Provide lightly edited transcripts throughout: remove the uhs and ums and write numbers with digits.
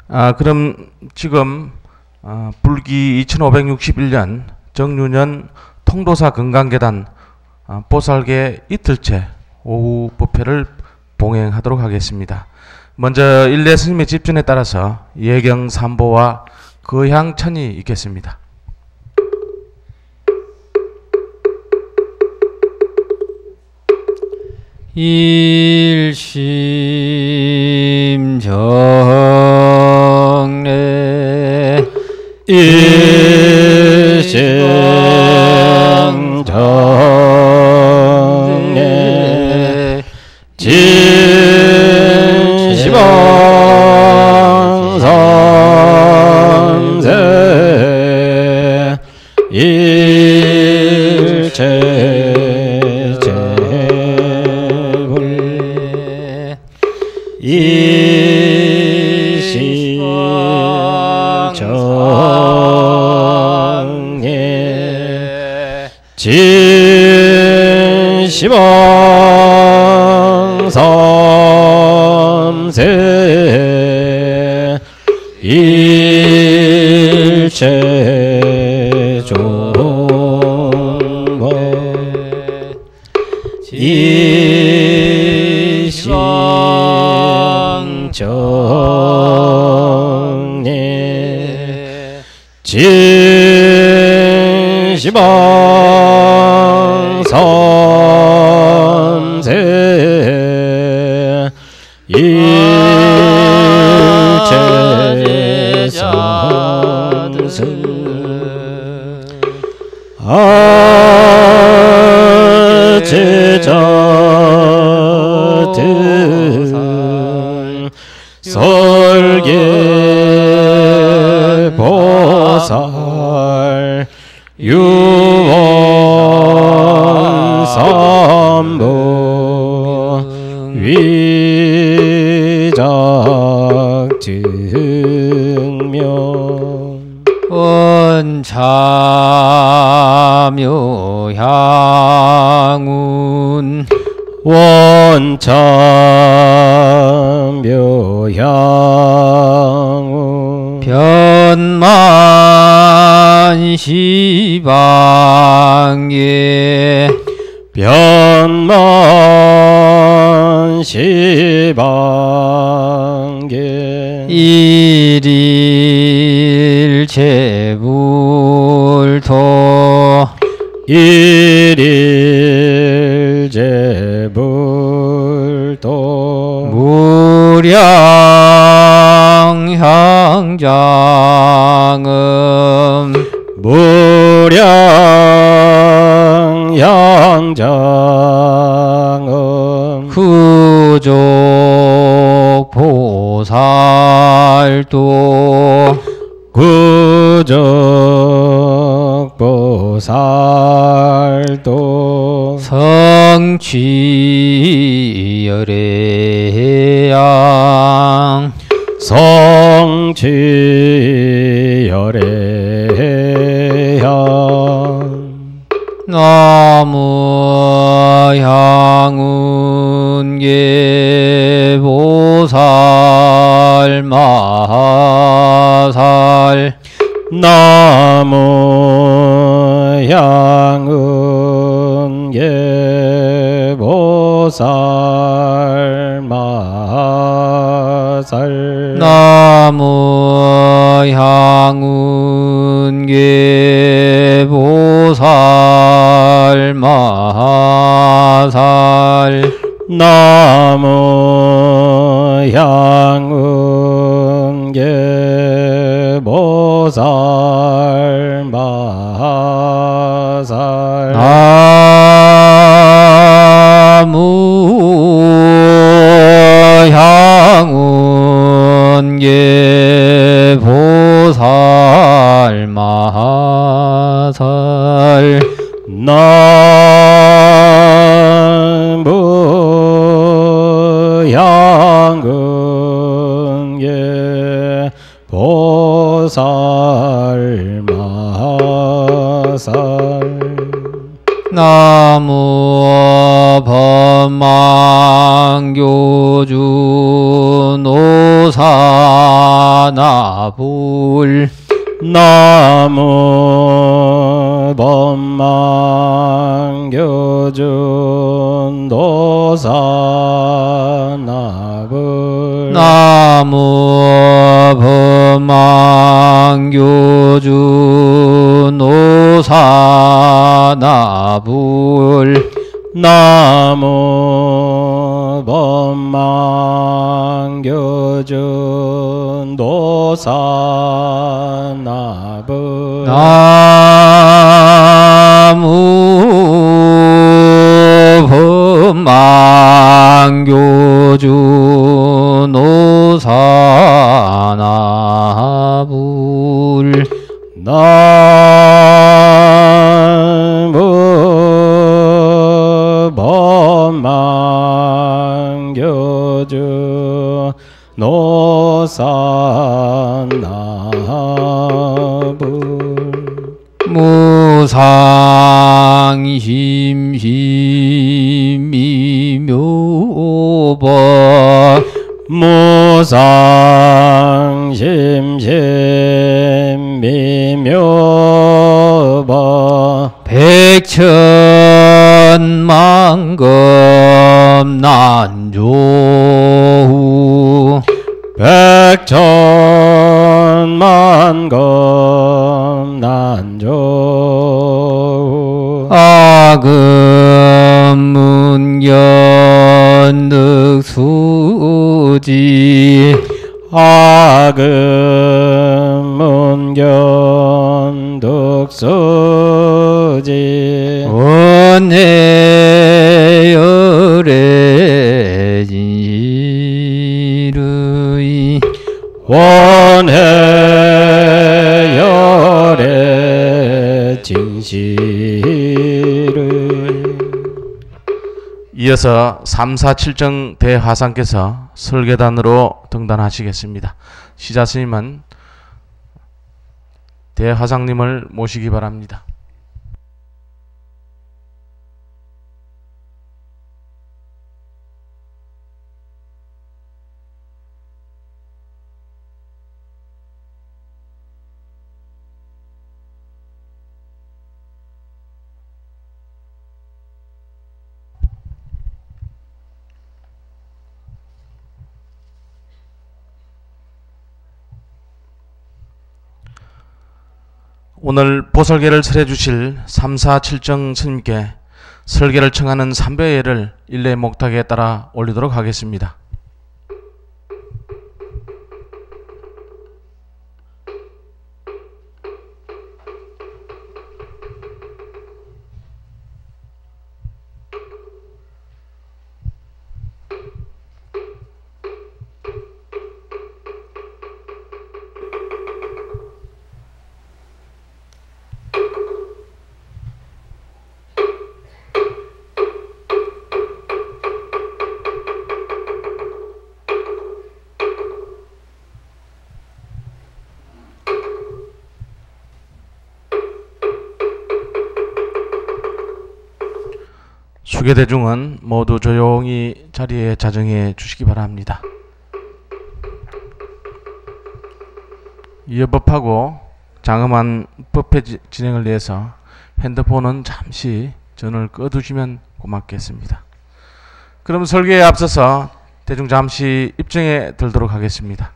그럼 지금 불기 2561년 정유년 통도사 건강계단 보살계 이틀째 오후 법회를 봉행하도록 하겠습니다. 먼저 일례 스님의 집전에 따라서 예경 삼보와 거향천이 있겠습니다. 일심정례 일심정례 진시방선세 일체제불 이실정예 진시방선세 일체종보 이심정예 진시방선세 일체성승 아제자등 설계보살 유원삼보 위작증명 원참묘향운 원참묘향운 변만시방예 변만시방예 일일제불토 일일제불토 무량향장음 무량향장음 구족보살도 구족보살도 성취열애양 성취열애양 나무향운계보살 마살 나무향운계보살 마살 나무향운계보살 마살 나무향운계보살 마살 나무향운계보살 마살 나무향운계보살 마살 나무 법망교주 노사 노사나불 나무 법망교준 노사나불 나무 법망교준 노사나불 나무 법망교준 노사나불 나무 법망교준 노사나불 나무 법망교준 노사나불 무상심심미묘법 무상심심미묘법 백천만금 난조후 백천만금 난조 악음 문견 득수지 악음 문견 득수지 원해열애 진실의 원해열애 진실의 이어서 347정 대화상께서 설계단으로 등단하시겠습니다. 시자 스님은 대화상님을 모시기 바랍니다. 오늘 보설계를 설해 주실 347정 스님께 설계를 청하는 삼배예를 일례 목탁에 따라 올리도록 하겠습니다. 수계대중은 모두 조용히 자리에 자정해 주시기 바랍니다. 이어법하고 장엄한 법회 진행을 위해서 핸드폰은 잠시 전원을 꺼두시면 고맙겠습니다. 그럼 설계에 앞서서 대중 잠시 입정에 들도록 하겠습니다.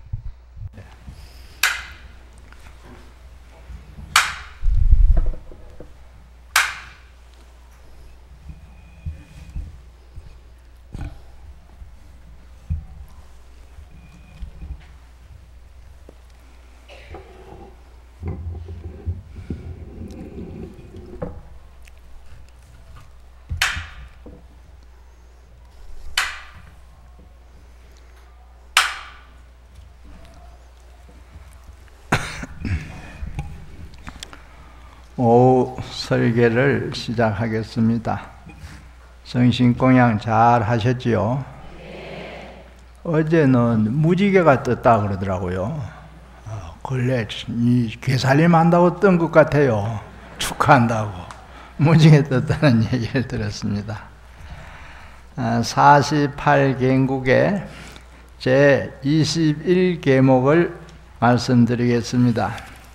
오후 설계를 시작하겠습니다. 정신공양 잘 하셨지요? 어제는 무지개가 떴다 그러더라고요. 근래 이 괴살림 한다고 뜬 것 같아요. 축하한다고 무지개 떴다는 얘기를 들었습니다. 48개국의 제21계목을 말씀드리겠습니다.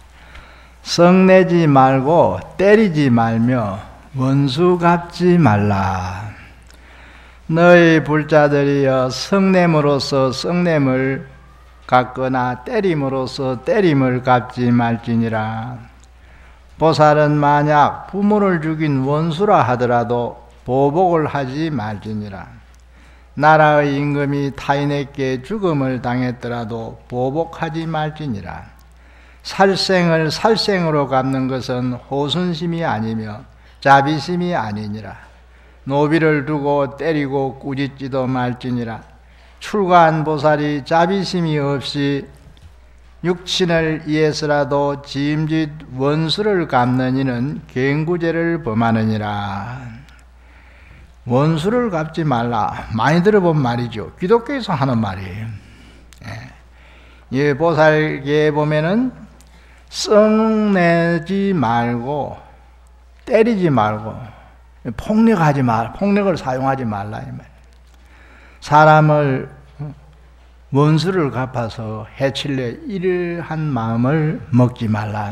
성내지 말고 때리지 말며 원수 갚지 말라. 너희 불자들이여 성냄으로써 성냄을 갚거나 때림으로써 때림을 갚지 말지니라. 보살은 만약 부모를 죽인 원수라 하더라도 보복을 하지 말지니라. 나라의 임금이 타인에게 죽음을 당했더라도 보복하지 말지니라. 살생을 살생으로 갚는 것은 호순심이 아니며 자비심이 아니니라. 노비를 두고 때리고 꾸짖지도 말지니라. 출가한 보살이 자비심이 없이 육친을 위해서라도 짐짓 원수를 갚는 이는 갱구죄를 범하느니라. 원수를 갚지 말라. 많이 들어본 말이죠. 기독교에서 하는 말이에요. 예, 보살계에 보면은 썩내지 말고 때리지 말고 폭력하지 말, 폭력을 사용하지 말라 이 말. 사람을 원수를 갚아서 해칠래 이러한 마음을 먹지 말라.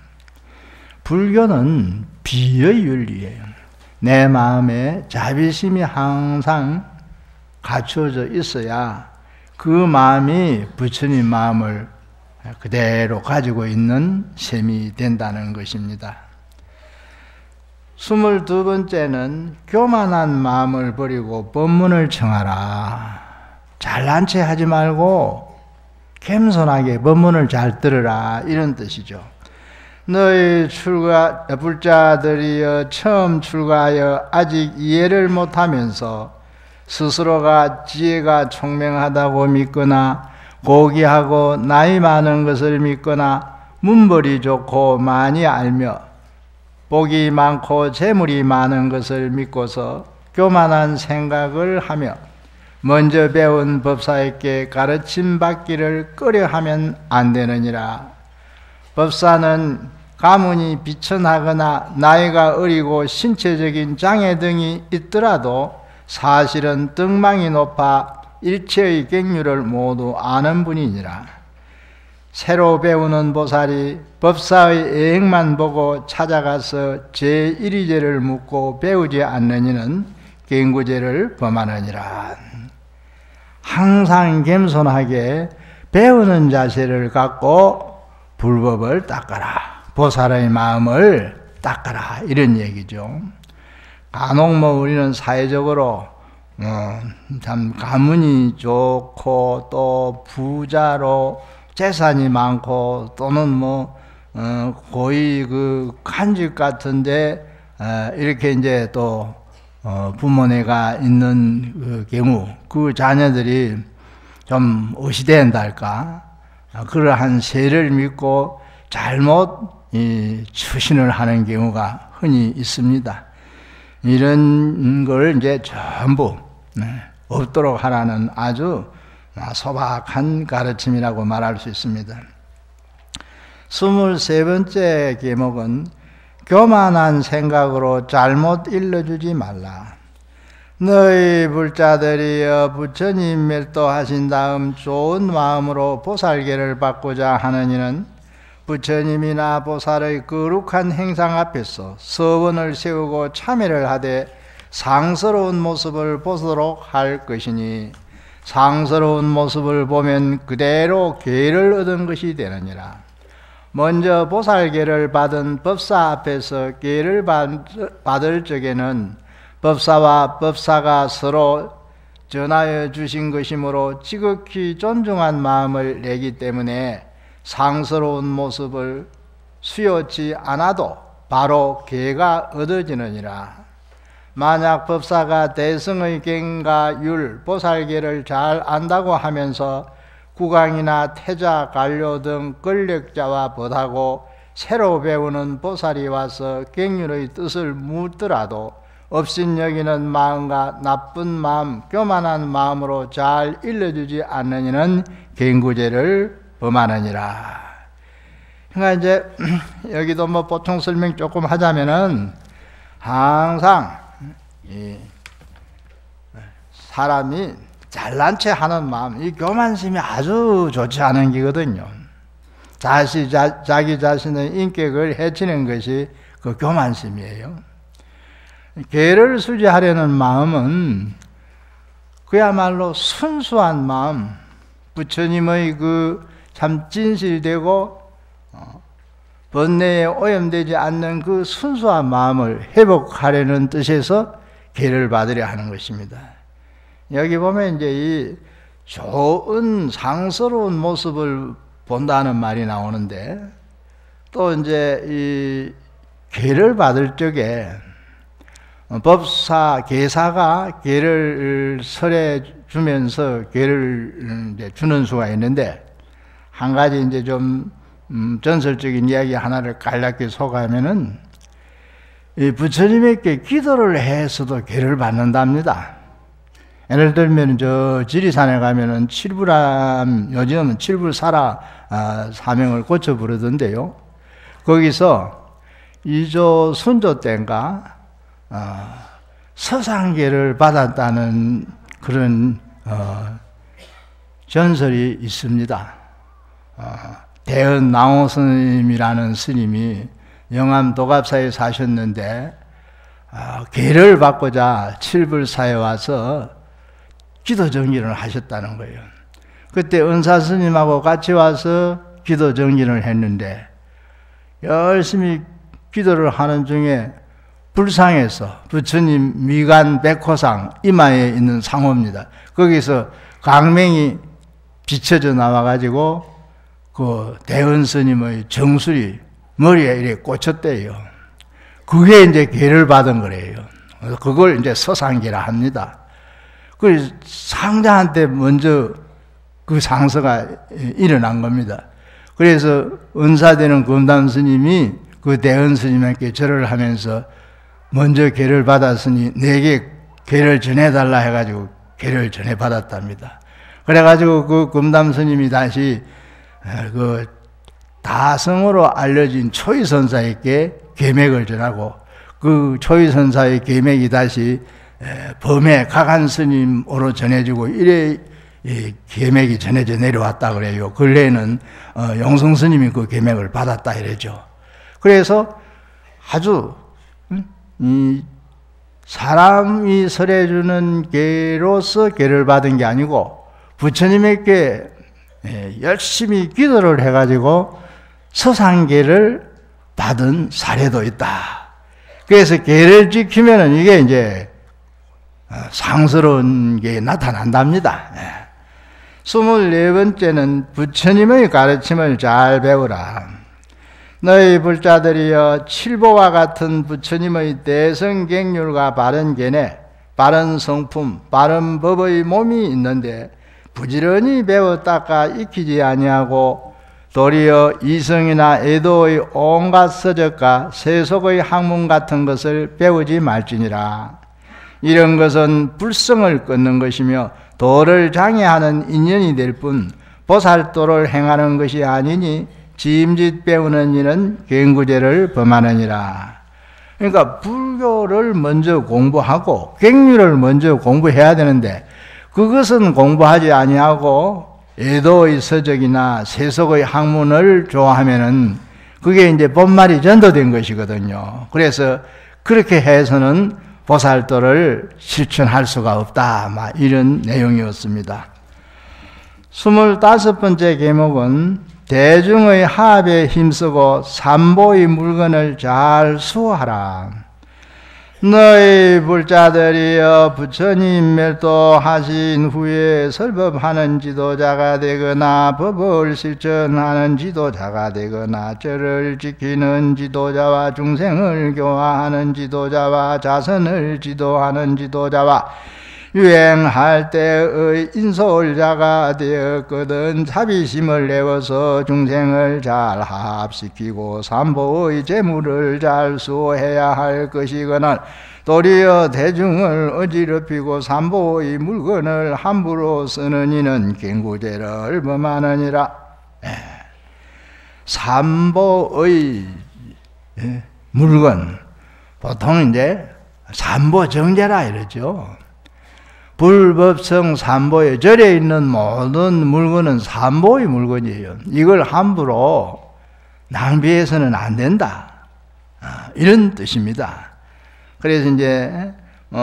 불교는 비의 윤리예요. 내 마음에 자비심이 항상 갖추어져 있어야 그 마음이 부처님 마음을 그대로 가지고 있는 셈이 된다는 것입니다. 22번째는 교만한 마음을 버리고 법문을 청하라. 잘난 체 하지 말고 겸손하게 법문을 잘 들으라 이런 뜻이죠. 너희 불자들이여 처음 출가하여 아직 이해를 못하면서 스스로가 지혜가 총명하다고 믿거나 고귀하고 나이 많은 것을 믿거나 문벌이 좋고 많이 알며 복이 많고 재물이 많은 것을 믿고서 교만한 생각을 하며 먼저 배운 법사에게 가르침 받기를 꺼려하면 안 되느니라. 법사는 가문이 비천하거나 나이가 어리고 신체적인 장애 등이 있더라도 사실은 등망이 높아 일체의 객류를 모두 아는 분이니라. 새로 배우는 보살이 법사의 애행만 보고 찾아가서 제1위제를 묻고 배우지 않는 이는 갱구죄를 범하느니라. 항상 겸손하게 배우는 자세를 갖고 불법을 닦아라. 보살의 마음을 닦아라. 이런 얘기죠. 간혹 우리는 사회적으로 참 가문이 좋고 또 부자로 재산이 많고 또는 거의 그 간집 같은데 이렇게 이제 또 부모네가 있는 그 경우 그 자녀들이 좀 의시된다 할까 그러한 세를 믿고 잘못 추신을 하는 경우가 흔히 있습니다. 이런 걸 이제 전부 없도록 하라는 아주 소박한 가르침이라고 말할 수 있습니다. 23번째 계목은 교만한 생각으로 잘못 일러주지 말라. 너희 불자들이여 부처님 멸도하신 다음 좋은 마음으로 보살계를 받고자 하는 이는 부처님이나 보살의 거룩한 행상 앞에서 서원을 세우고 참회를 하되 상스러운 모습을 보도록 할 것이니 상스러운 모습을 보면 그대로 계를 얻은 것이 되느니라. 먼저 보살계를 받은 법사 앞에서 계를 받을 적에는 법사와 법사가 서로 전하여 주신 것이므로 지극히 존중한 마음을 내기 때문에 상스러운 모습을 수여치 않아도 바로 계가 얻어지느니라. 만약 법사가 대승의 갱과 율, 보살계를 잘 안다고 하면서 국왕이나 태자, 관료 등 권력자와 법하고 새로 배우는 보살이 와서 갱율의 뜻을 묻더라도 업신여기는 마음과 나쁜 마음, 교만한 마음으로 잘 일러주지 않는 이는 갱구죄를 범하느니라. 그러니까 이제 여기도 보충 설명 조금 하자면은 항상 사람이 잘난 체 하는 마음, 이 교만심이 아주 좋지 않은 기거든요. 자기 자신의 인격을 해치는 것이 그 교만심이에요. 개를 수지하려는 마음은 그야말로 순수한 마음, 부처님의 그 참 진실되고 번뇌에 오염되지 않는 그 순수한 마음을 회복하려는 뜻에서 개를 받으려 하는 것입니다. 여기 보면 이제 이 좋은 상스러운 모습을 본다는 말이 나오는데, 또 이제 이 개를 받을 적에 법사, 계사가 개를 설해 주면서 개를 이제 주는 수가 있는데, 한 가지 이제 좀 전설적인 이야기 하나를 간략히 소개하면은, 이 부처님에게 기도를 해서도 개를 받는답니다. 예를 들면 저 지리산에 가면은 칠불암, 요즘은 칠불사라 사명을 고쳐 부르던데요. 거기서 이조 순조 때인가 서상계를 받았다는 그런 전설이 있습니다. 대은 낭호 스님이라는 스님이 영암 도갑사에 사셨는데 계를 받고자 칠불사에 와서 기도 정진을 하셨다는 거예요. 그때 은사 스님하고 같이 와서 기도 정진을 했는데 열심히 기도를 하는 중에 불상에서 부처님 미간 백호상 이마에 있는 상호입니다. 거기서 강맹이 비춰져 나와가지고 그 대은 스님의 정술이 머리에 이렇게 꽂혔대요. 그게 이제 계를 받은 거래요. 그걸 이제 서상계라 합니다. 그 상자한테 먼저 그 상서가 일어난 겁니다. 그래서 은사되는 금담 스님이 그 대은 스님에게 절을 하면서 먼저 계를 받았으니 내게 계를 전해달라 해가지고 계를 전해받았답니다. 그래가지고 그 금담 스님이 다시 그 다성으로 알려진 초이선사에게 계맥을 전하고, 그 초이선사의 계맥이 다시 범해 각한 스님으로 전해지고, 이래 계맥이 전해져 내려왔다 그래요. 근래에는 용성 스님이 그 계맥을 받았다 이러죠. 그래서 아주 이 사람이 설해주는 계로서 계를 받은 게 아니고 부처님에게 열심히 기도를 해가지고 서상계를 받은 사례도 있다. 그래서 계를 지키면은 이게 이제 상스러운 게 나타난답니다. 24번째는 부처님의 가르침을 잘 배우라. 너희 불자들이여 칠보와 같은 부처님의 대성경률과 바른 견해, 바른 성품, 바른 법의 몸이 있는데 부지런히 배워 닦아 익히지 아니하고 도리어 이성이나 애도의 온갖 서적과 세속의 학문 같은 것을 배우지 말지니라. 이런 것은 불성을 끊는 것이며 도를 장애하는 인연이 될 뿐 보살도를 행하는 것이 아니니 짐짓 배우는 일은 갱구제를 범하느니라. 그러니까 불교를 먼저 공부하고 갱률을 먼저 공부해야 되는데 그것은 공부하지 아니하고 애도의 서적이나 세속의 학문을 좋아하면은 그게 이제 본말이 전도된 것이거든요. 그래서 그렇게 해서는 보살도를 실천할 수가 없다. 막 이런 내용이었습니다. 25번째 계목은 대중의 합에 힘쓰고 삼보의 물건을 잘 수호하라. 너희 불자들이여 부처님 멸도하신 후에 설법하는 지도자가 되거나 법을 실천하는 지도자가 되거나 절을 지키는 지도자와 중생을 교화하는 지도자와 자선을 지도하는 지도자와 유행할 때의 인솔자가 되었거든 자비심을 내어서 중생을 잘 합시키고 삼보의 재물을 잘 수호해야 할 것이거늘 도리어 대중을 어지럽히고 삼보의 물건을 함부로 쓰는 이는 갱구죄를 범하느니라. 삼보의 물건, 보통 이제 삼보정제라 이러죠. 불법성 삼보에 절에 있는 모든 물건은 삼보의 물건이에요. 이걸 함부로 낭비해서는 안 된다. 이런 뜻입니다. 그래서 이제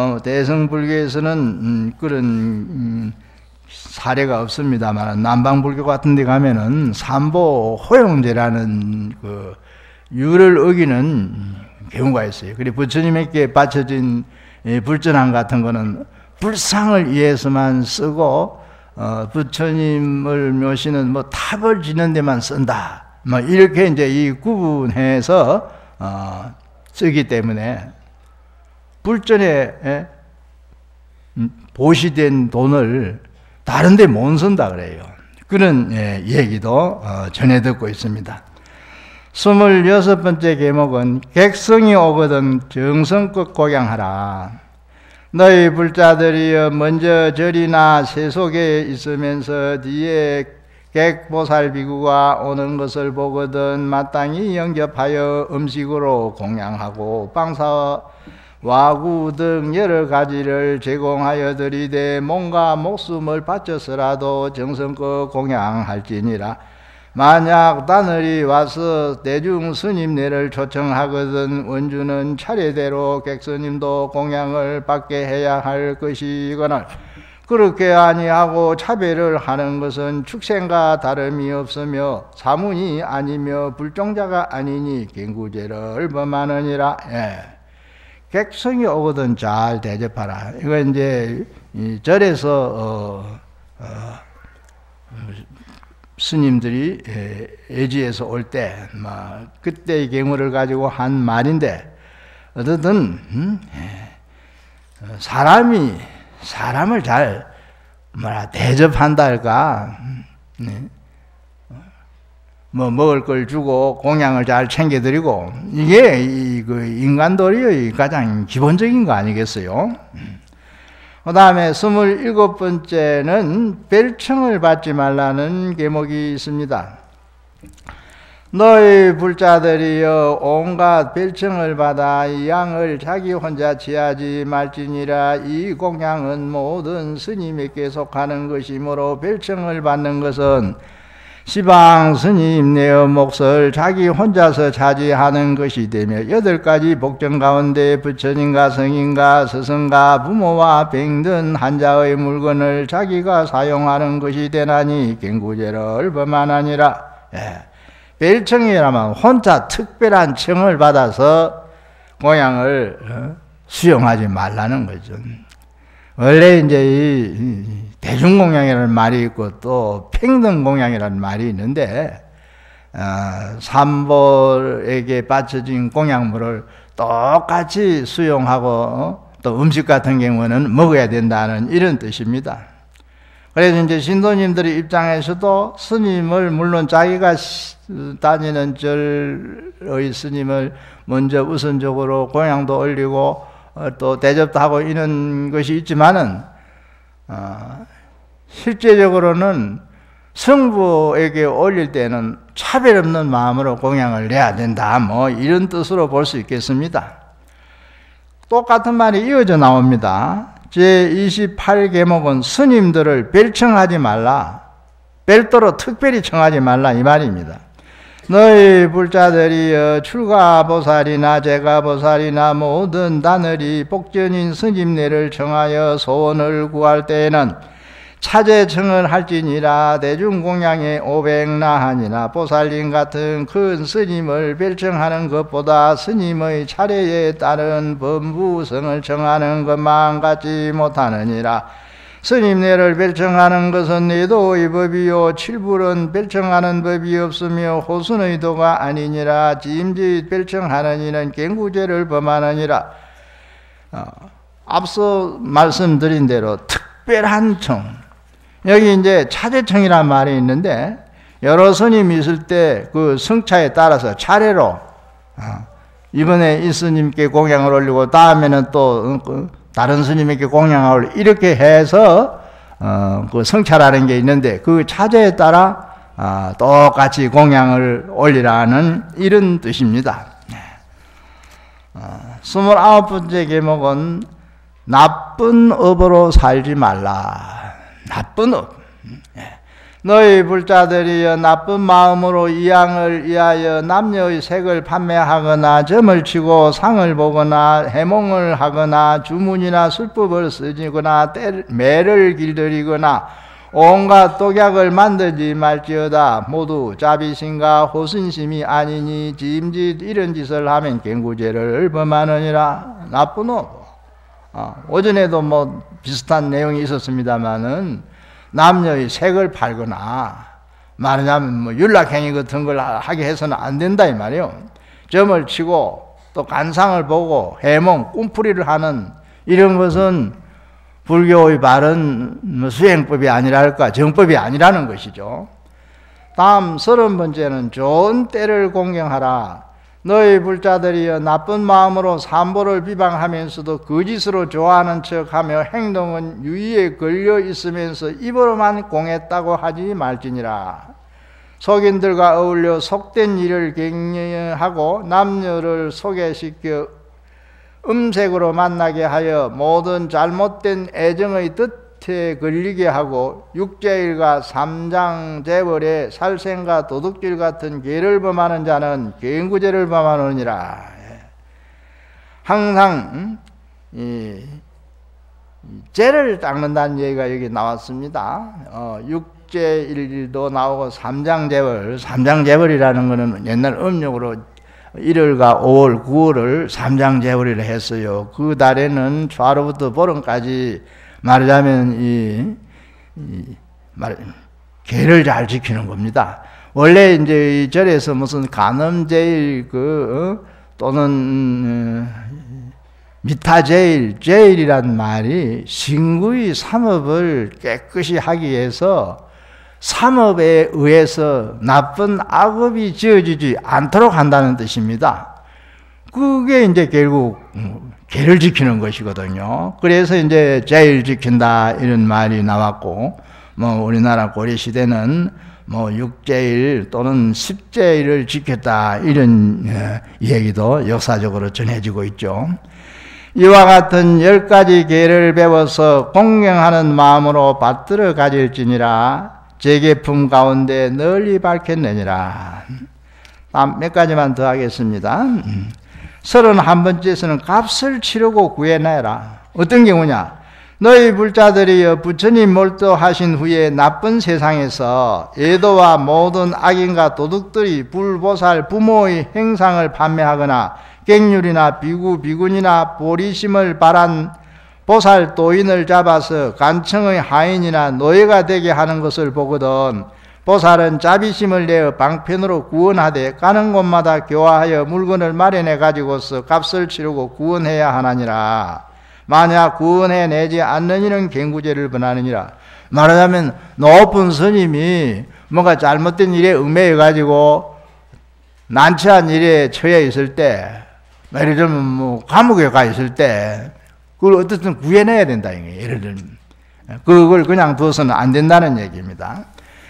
대성불교에서는 그런 사례가 없습니다만 남방불교 같은 데 가면은 삼보 호용제라는 그 유를 어기는 경우가 있어요. 그리고 부처님에게 바쳐진 불전함 같은 거는 불상을 위해서만 쓰고 부처님을 모시는 뭐 탑을 짓는 데만 쓴다. 뭐 이렇게 이제 이 구분해서 쓰기 때문에 불전에 보시된 돈을 다른 데 못 쓴다 그래요. 그런 얘기도 전해 듣고 있습니다. 26번째 계목은 객성이 오거든 정성껏 공양하라. 너희 불자들이여 먼저 절이나 세속에 있으면서 뒤에 객보살비구가 오는 것을 보거든 마땅히 영접하여 음식으로 공양하고 빵사 와구 등 여러 가지를 제공하여 드리되 몸과 목숨을 바쳐서라도 정성껏 공양할지니라. 만약 다늘이 와서 대중 스님네를 초청하거든 원주는 차례대로 객스님도 공양을 받게 해야 할 것이거늘 그렇게 아니하고 차별을 하는 것은 축생과 다름이 없으며 사문이 아니며 불종자가 아니니 갱구죄를 범하느니라. 객성이 오거든 잘 대접하라. 이거 이제 절에서 스님들이 애지에서 올 때 그때의 경우를 가지고 한 말인데 어쨌든 사람을 잘 대접한다 할까, 뭐 먹을 걸 주고 공양을 잘 챙겨드리고 이게 인간도리의 가장 기본적인 거 아니겠어요? 그 다음에 27번째는 별청을 받지 말라는 계목이 있습니다. 너희 불자들이여 온갖 별청을 받아 이 양을 자기 혼자 취하지 말지니라. 이 공양은 모든 스님에게 속하는 것이므로 별청을 받는 것은 시방 스님 내의 몫을 자기 혼자서 차지하는 것이 되며 8가지 복정 가운데 부처님과 성인과 스승과 부모와 병든 환자의 물건을 자기가 사용하는 것이 되나니 갱구죄를 범하나니라. 별청이라면 혼자 특별한 청을 받아서 공양을 수용하지 말라는 거죠. 원래 이제 이 대중공양이라는 말이 있고 또 평등공양이라는 말이 있는데 삼보에게 바쳐진 공양물을 똑같이 수용하고 또 음식 같은 경우는 먹어야 된다는 이런 뜻입니다. 그래서 이제 신도님들의 입장에서도 스님을 물론 자기가 다니는 절의 스님을 먼저 우선적으로 공양도 올리고 또 대접도 하고 이런 것이 있지만은 실제적으로는 성부에게 올릴 때는 차별 없는 마음으로 공양을 내야 된다, 뭐 이런 뜻으로 볼 수 있겠습니다. 똑같은 말이 이어져 나옵니다. 제28계목은 스님들을 별청하지 말라, 별도로 특별히 청하지 말라 이 말입니다. 너희 불자들이 출가보살이나 제가보살이나 모든 다늘이 복전인 스님네를 청하여 소원을 구할 때에는 차제청을 할지니라. 대중공양의 500나한이나 보살님 같은 큰 스님을 별청하는 것보다 스님의 차례에 따른 범부성을 청하는 것만 갖지 못하느니라. 스님네를 별청하는 것은 내도의 법이요 칠불은 별청하는 법이 없으며 호순의 도가 아니니라. 짐짓 별청하는 이는 갱구죄를 범하느니라. 앞서 말씀드린 대로 특별한 청, 여기 이제 차제청이라는 말이 있는데 여러 스님이 있을 때 그 성차에 따라서 차례로 이번에 이 스님께 공양을 올리고 다음에는 또 다른 스님에게 공양을 올리고 이렇게 해서 그 성차라는 게 있는데 그 차제에 따라 똑같이 공양을 올리라는 이런 뜻입니다. 29번째 계목은 나쁜 업으로 살지 말라. 나쁜 업. 너희 불자들이여 나쁜 마음으로 이양을 위하여 남녀의 색을 판매하거나 점을 치고 상을 보거나 해몽을 하거나 주문이나 술법을 쓰지거나 매를 길들이거나 온갖 독약을 만들지 말지어다. 모두 자비심과 호순심이 아니니 짐짓 이런 짓을 하면 갱구죄를 범하느니라. 나쁜 업. 오전에도 뭐 비슷한 내용이 있었습니다마는 남녀의 색을 팔거나 말하자면 뭐 윤락행위 같은 걸 하게 해서는 안 된다 이 말이에요. 점을 치고 또 간상을 보고 해몽, 꿈풀이를 하는 이런 것은 불교의 바른 수행법이 아니랄까 정법이 아니라는 것이죠. 다음 30번째는 좋은 때를 공경하라. 너희 불자들이여 나쁜 마음으로 산보를 비방하면서도 거짓으로 좋아하는 척하며 행동은 유의에 걸려 있으면서 입으로만 공했다고 하지 말지니라. 속인들과 어울려 속된 일을 격려하고 남녀를 소개시켜 음색으로 만나게 하여 모든 잘못된 애정의 뜻에 걸리게 하고 육제일과 삼장재벌의 살생과 도둑질 같은 죄를 범하는 자는 갱구죄를 범하느니라. 항상 죄를 닦는다는 얘기가 여기 나왔습니다. 육제일도 나오고 삼장재벌이라는 것은 옛날 음력으로 1월과 5월, 9월을 삼장재월이라 했어요. 그 달에는 초하루부터 보름까지 말하자면 계를 잘 지키는 겁니다. 원래 이제 이 절에서 무슨 간음제일 또는 미타제일, 제일이란 말이 신구의 삼업을 깨끗이 하기 위해서 삼업에 의해서 나쁜 악업이 지어지지 않도록 한다는 뜻입니다. 그게 이제 결국 계를 지키는 것이거든요. 그래서 이제 제일 지킨다 이런 말이 나왔고, 뭐 우리나라 고려 시대는 뭐 6제일 또는 10제일을 지켰다 이런 얘기도 역사적으로 전해지고 있죠. 이와 같은 10가지 계를 배워서 공경하는 마음으로 받들어 가질지니라. 제계품 가운데 널리 밝혔느니라. 몇 가지만 더 하겠습니다. 31번째에서는 값을 치르고 구해내라. 어떤 경우냐? 너희 불자들이여 부처님 몰도하신 후에 나쁜 세상에서 애도와 모든 악인과 도둑들이 불보살 부모의 행상을 판매하거나 갱률이나 비구, 비군이나 보리심을 바란 보살 도인을 잡아서 간청의 하인이나 노예가 되게 하는 것을 보거든 보살은 자비심을 내어 방편으로 구원하되 가는 곳마다 교화하여 물건을 마련해 가지고서 값을 치르고 구원해야 하나니라. 만약 구원해내지 않는 이는 갱구죄를 범하느니라. 말하자면 높은 스님이 뭔가 잘못된 일에 음해해 가지고 난처한 일에 처해 있을 때, 예를 들면 뭐 감옥에 가 있을 때 그걸 어떻든 구해내야 된다. 예를 들면 그걸 그냥 두어서는 안 된다는 얘기입니다.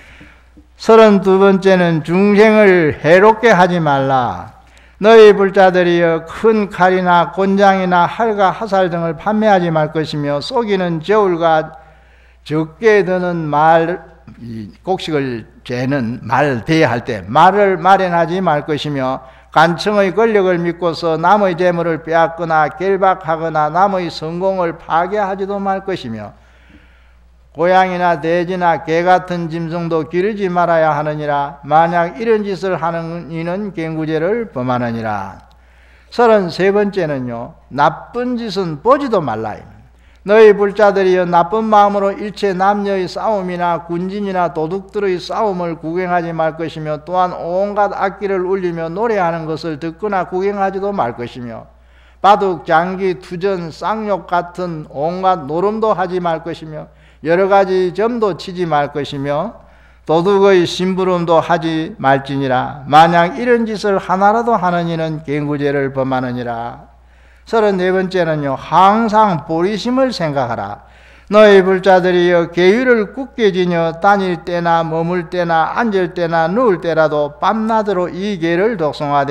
32번째는 중생을 해롭게 하지 말라. 너희 불자들이여 큰 칼이나 곤장이나 활과 화살 등을 판매하지 말 것이며 속이는 저울과 적게 드는 말, 곡식을 재는 말 대할 때 말을 마련하지 말 것이며 간청의 권력을 믿고서 남의 재물을 빼앗거나 결박하거나 남의 성공을 파괴하지도 말 것이며 고양이나 돼지나 개 같은 짐승도 기르지 말아야 하느니라. 만약 이런 짓을 하는 이는 갱구죄를 범하느니라. 33번째는요. 나쁜 짓은 보지도 말라. 너희 불자들이여 나쁜 마음으로 일체 남녀의 싸움이나 군진이나 도둑들의 싸움을 구경하지 말 것이며 또한 온갖 악기를 울리며 노래하는 것을 듣거나 구경하지도 말 것이며 바둑, 장기, 투전, 쌍욕 같은 온갖 노름도 하지 말 것이며 여러 가지 점도 치지 말 것이며 도둑의 심부름도 하지 말지니라. 만약 이런 짓을 하나라도 하는 이는 갱구죄를 범하느니라. 34번째는요. 항상 보리심을 생각하라. 너희 불자들이여 계율을 굳게 지녀 다닐 때나 머물 때나 앉을 때나 누울 때라도 밤낮으로 이 계를 독송하되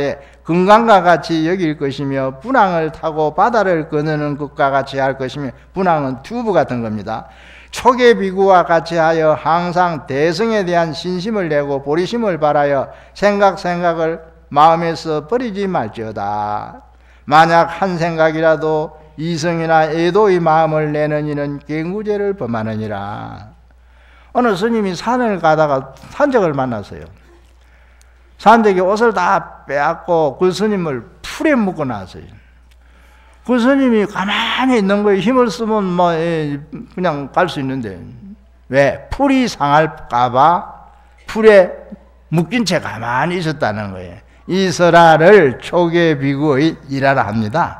건강과 같이 여길 것이며 분황을 타고 바다를 거느는 것과 같이 할 것이며 분황은 튜브 같은 겁니다. 초계비구와 같이 하여 항상 대성에 대한 신심을 내고 보리심을 바라여 생각을 마음에서 버리지 말지어다. 만약 한 생각이라도 이성이나 애도의 마음을 내는 이는 갱구죄를 범하느니라. 어느 스님이 산을 가다가 산적을 만났어요. 산적이 옷을 다 빼앗고 그 스님을 풀에 묶어 놨어요. 그 스님이 가만히 있는 거에 힘을 쓰면 뭐 그냥 갈 수 있는데 왜? 풀이 상할까봐 풀에 묶인 채 가만히 있었다는 거예요. 이 설화를 초계비구의 일화라 합니다.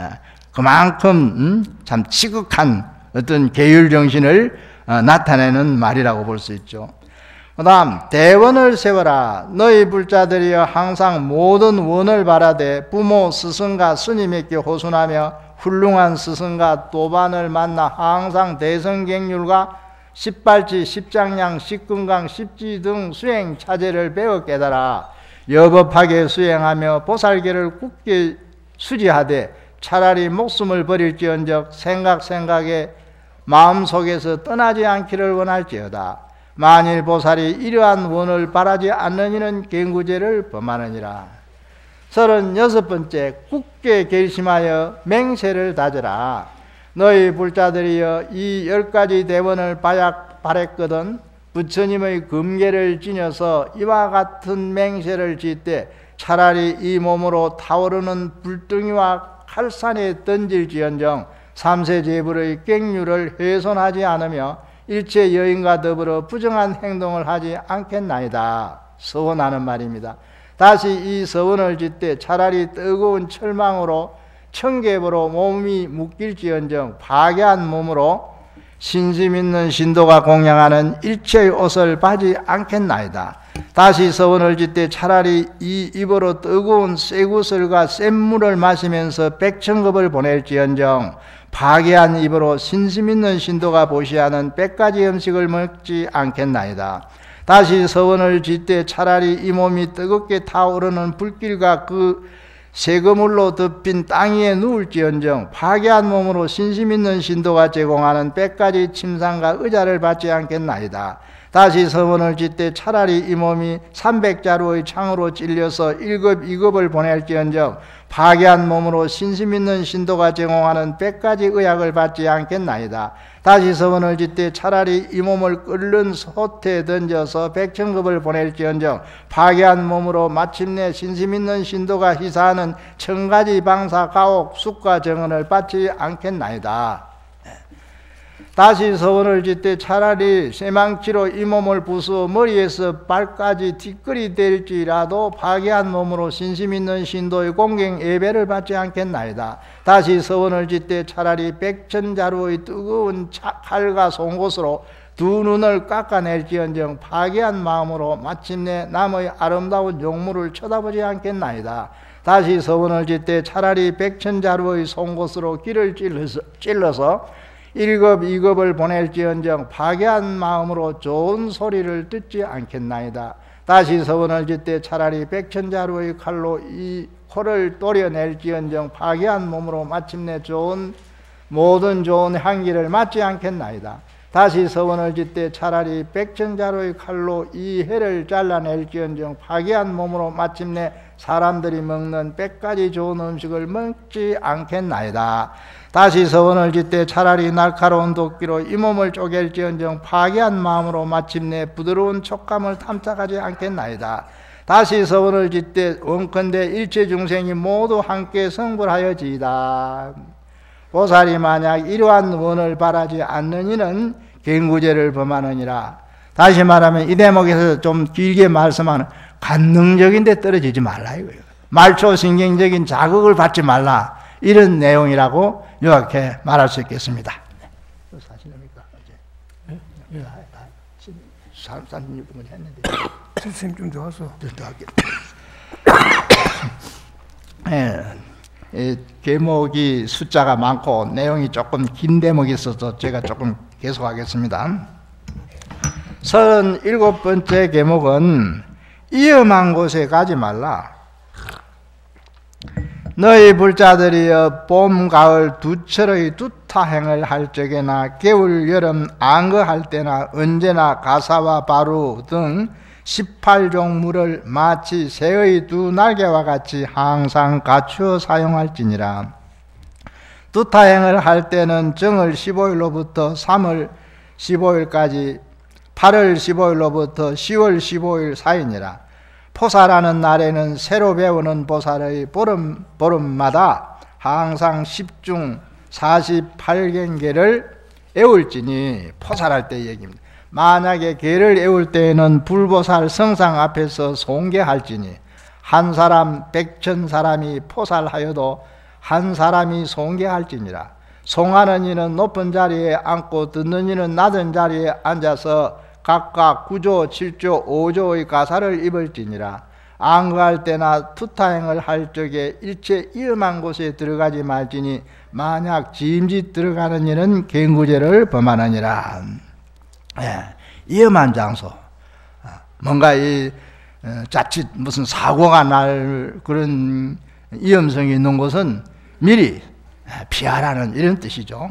그만큼 참 지극한 어떤 계율 정신을 나타내는 말이라고 볼 수 있죠. 그 다음 대원을 세워라. 너희 불자들이여 항상 모든 원을 바라되 부모 스승과 스님에게 호순하며 훌륭한 스승과 도반을 만나 항상 대성갱률과 십발치, 십장량, 십금강, 십지 등 수행 차제를 배워 깨달아 여법하게 수행하며 보살계를 굳게 수지하되 차라리 목숨을 버릴지언정 생각에 마음속에서 떠나지 않기를 원할지어다. 만일 보살이 이러한 원을 바라지 않는 이는 갱구죄를 범하느니라. 36번째 굳게 결심하여 맹세를 다져라. 너희 불자들이여 이 10가지 대원을 바랬거든 부처님의 금계를 지녀서 이와 같은 맹세를 짓되 차라리 이 몸으로 타오르는 불덩이와 칼산에 던질지언정 삼세제불의 갱률을 훼손하지 않으며 일체 여인과 더불어 부정한 행동을 하지 않겠나이다. 서원하는 말입니다. 다시 이 서원을 짓되 차라리 뜨거운 철망으로 청계부로 몸이 묶일지언정 파괴한 몸으로 신심 있는 신도가 공양하는 일체의 옷을 바지 않겠나이다. 다시 서원을 짓되 차라리 이 입으로 뜨거운 쇠구슬과 센 물을 마시면서 백천급을 보낼지언정 파괴한 입으로 신심 있는 신도가 보시하는 100가지 음식을 먹지 않겠나이다. 다시 서원을 짓되 차라리 이 몸이 뜨겁게 타오르는 불길과 그 세거물로 덮인 땅 위에 누울지언정 파괴한 몸으로 신심 있는 신도가 제공하는 100가지 침상과 의자를 받지 않겠나이다. 다시 서원을 짓되 차라리 이 몸이 300자루의 창으로 찔려서 1급, 2급을 보낼지언정 파괴한 몸으로 신심 있는 신도가 제공하는 100가지 의약을 받지 않겠나이다. 다시 서원을 짓되 차라리 이 몸을 끓는 솥에 던져서 100천급을 보낼지언정 파괴한 몸으로 마침내 신심 있는 신도가 희사하는 1000가지 방사, 가옥, 숙과 정언을 받지 않겠나이다. 다시 서원을 짓되 차라리 쇠망치로 이 몸을 부수어 머리에서 발까지 뒷걸이 될지라도 파괴한 몸으로 신심 있는 신도의 공경 예배를 받지 않겠나이다. 다시 서원을 짓되 차라리 100천자루의 뜨거운 칼과 송곳으로 두 눈을 깎아낼지언정 파괴한 마음으로 마침내 남의 아름다운 용물을 쳐다보지 않겠나이다. 다시 서원을 짓되 차라리 100천자루의 송곳으로 귀를 찔러서 1급, 2급을 보낼지언정 파괴한 마음으로 좋은 소리를 듣지 않겠나이다. 다시 서원을 짓되 차라리 100천자루의 칼로 이 코를 도려낼지언정 파괴한 몸으로 마침내 모든 좋은 향기를 맡지 않겠나이다. 다시 서원을 짓되 차라리 100천자루의 칼로 이 해를 잘라낼지언정 파괴한 몸으로 마침내 사람들이 먹는 100가지 좋은 음식을 먹지 않겠나이다. 다시 서원을 짓되 차라리 날카로운 도끼로 이 몸을 쪼갤지언정 파괴한 마음으로 마침내 부드러운 촉감을 탐탁하지 않겠나이다. 다시 서원을 짓되 원컨대 일체 중생이 모두 함께 성불하여지이다. 보살이 만약 이러한 원을 바라지 않는 이는 갱구죄를 범하느니라. 다시 말하면 이 대목에서 좀 길게 말씀하는 관능적인 데 떨어지지 말라 이거예요. 말초신경적인 자극을 받지 말라 이런 내용이라고 이렇게 말할 수 있겠습니다. 사실입니까? 36분 했는데 선생님 좀 도와서 계목이 숫자가 많고 내용이 조금 긴 대목이 있어서 제가 조금 계속하겠습니다. 37번째 계목은 위험한 곳에 가지 말라. 너희 불자들이여 봄, 가을 두철의 두타행을 할 적에나 겨울, 여름 안거할 때나 언제나 가사와 바루 등 18종 물을 마치 새의 두 날개와 같이 항상 갖추어 사용할지니라. 두타행을 할 때는 정월 15일로부터 3월 15일까지 8월 15일로부터 10월 15일 사이니라. 포사라는 날에는 새로 배우는 보살의 보름마다 항상 10중 48경계를 애울지니, 포살할 때 얘기입니다. 만약에 계를 애울 때에는 불보살 성상 앞에서 송계할지니, 한 사람 100천 사람이 포살하여도 한 사람이 송계할지니라. 송하는 이는 높은 자리에 앉고 듣는 이는 낮은 자리에 앉아서 각각 9조, 7조, 5조의 가사를 입을지니라. 안거할 때나 투타행을 할 적에 일체 위험한 곳에 들어가지 말지니, 만약 짐짓 들어가는 이는 갱구죄를 범하느니라. 위험한 장소, 뭔가 자칫 무슨 사고가 날 그런 위험성이 있는 곳은 미리 피하라는 이런 뜻이죠.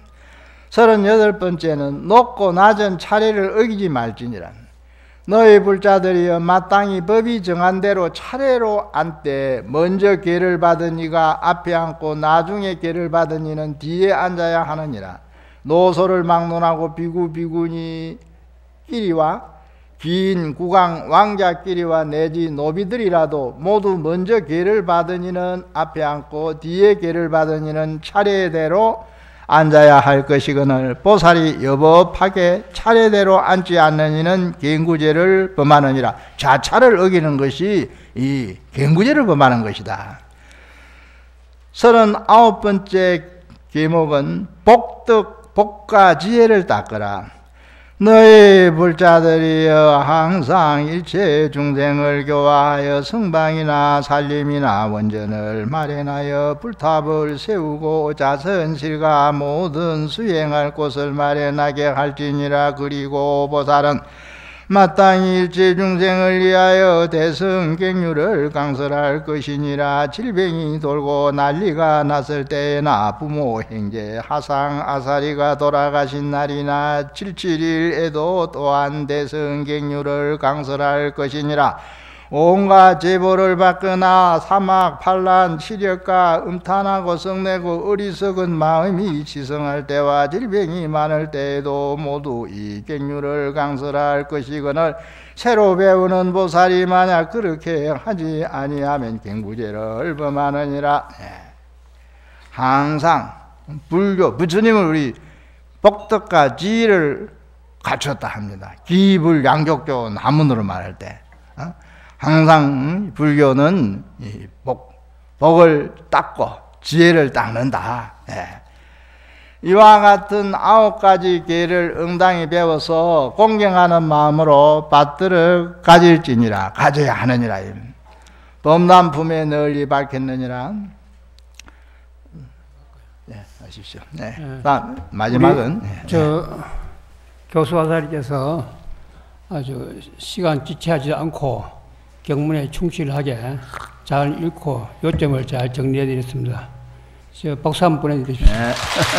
38번째는 높고 낮은 차례를 어기지 말지니라. 너희 불자들이여 마땅히 법이 정한 대로 차례로 앉되, 먼저 계를 받은 이가 앞에 앉고 나중에 계를 받은 이는 뒤에 앉아야 하느니라. 노소를 막론하고 비구니끼리와 긴 국왕 왕자끼리와 내지 노비들이라도 모두 먼저 계를 받은 이는 앞에 앉고 뒤에 계를 받은 이는 차례대로 앉아야 할 것이거늘, 보살이 여법하게 차례대로 앉지 않는 이는 갱구죄를 범하느니라. 자차를 어기는 것이 이 갱구죄를 범하는 것이다. 39번째 계목은 복과 지혜를 닦으라. 너희 불자들이여 항상 일체 중생을 교화하여 성방이나 살림이나 원전을 마련하여 불탑을 세우고 자선실과 모든 수행할 곳을 마련하게 할지니라. 그리고 보살은 마땅히 일체 중생을 위하여 대성경유를 강설할 것이니라. 질병이 돌고 난리가 났을 때나 부모, 형제, 하상, 아사리가 돌아가신 날이나 77일에도 또한 대성경유를 강설할 것이니라. 온갖 제보를 받거나 사막, 반란, 치력과 음탄하고 성내고 어리석은 마음이 지성할 때와 질병이 많을 때에도 모두 이 경유를 강설할 것이거늘, 새로 배우는 보살이 만약 그렇게 하지 아니하면 갱구죄를 범하느니라. 항상 불교, 부처님은 우리 복덕과 지혜를 갖췄다 합니다. 기불양족교 남문으로 말할 때 항상 불교는 복을 닦고 지혜를 닦는다. 이와 같은 9가지 계를 응당히 배워서 공경하는 마음으로 받들어 가질지니라. 가져야 하느니라. 범람품에 널리 밝혔느니라. 하십시오. 다음 마지막은 교수화사리께서 아주 시간 지체하지 않고 경문에 충실하게 잘 읽고 요점을 잘 정리해 드렸습니다. 박수 한번 보내드리십시오. 네.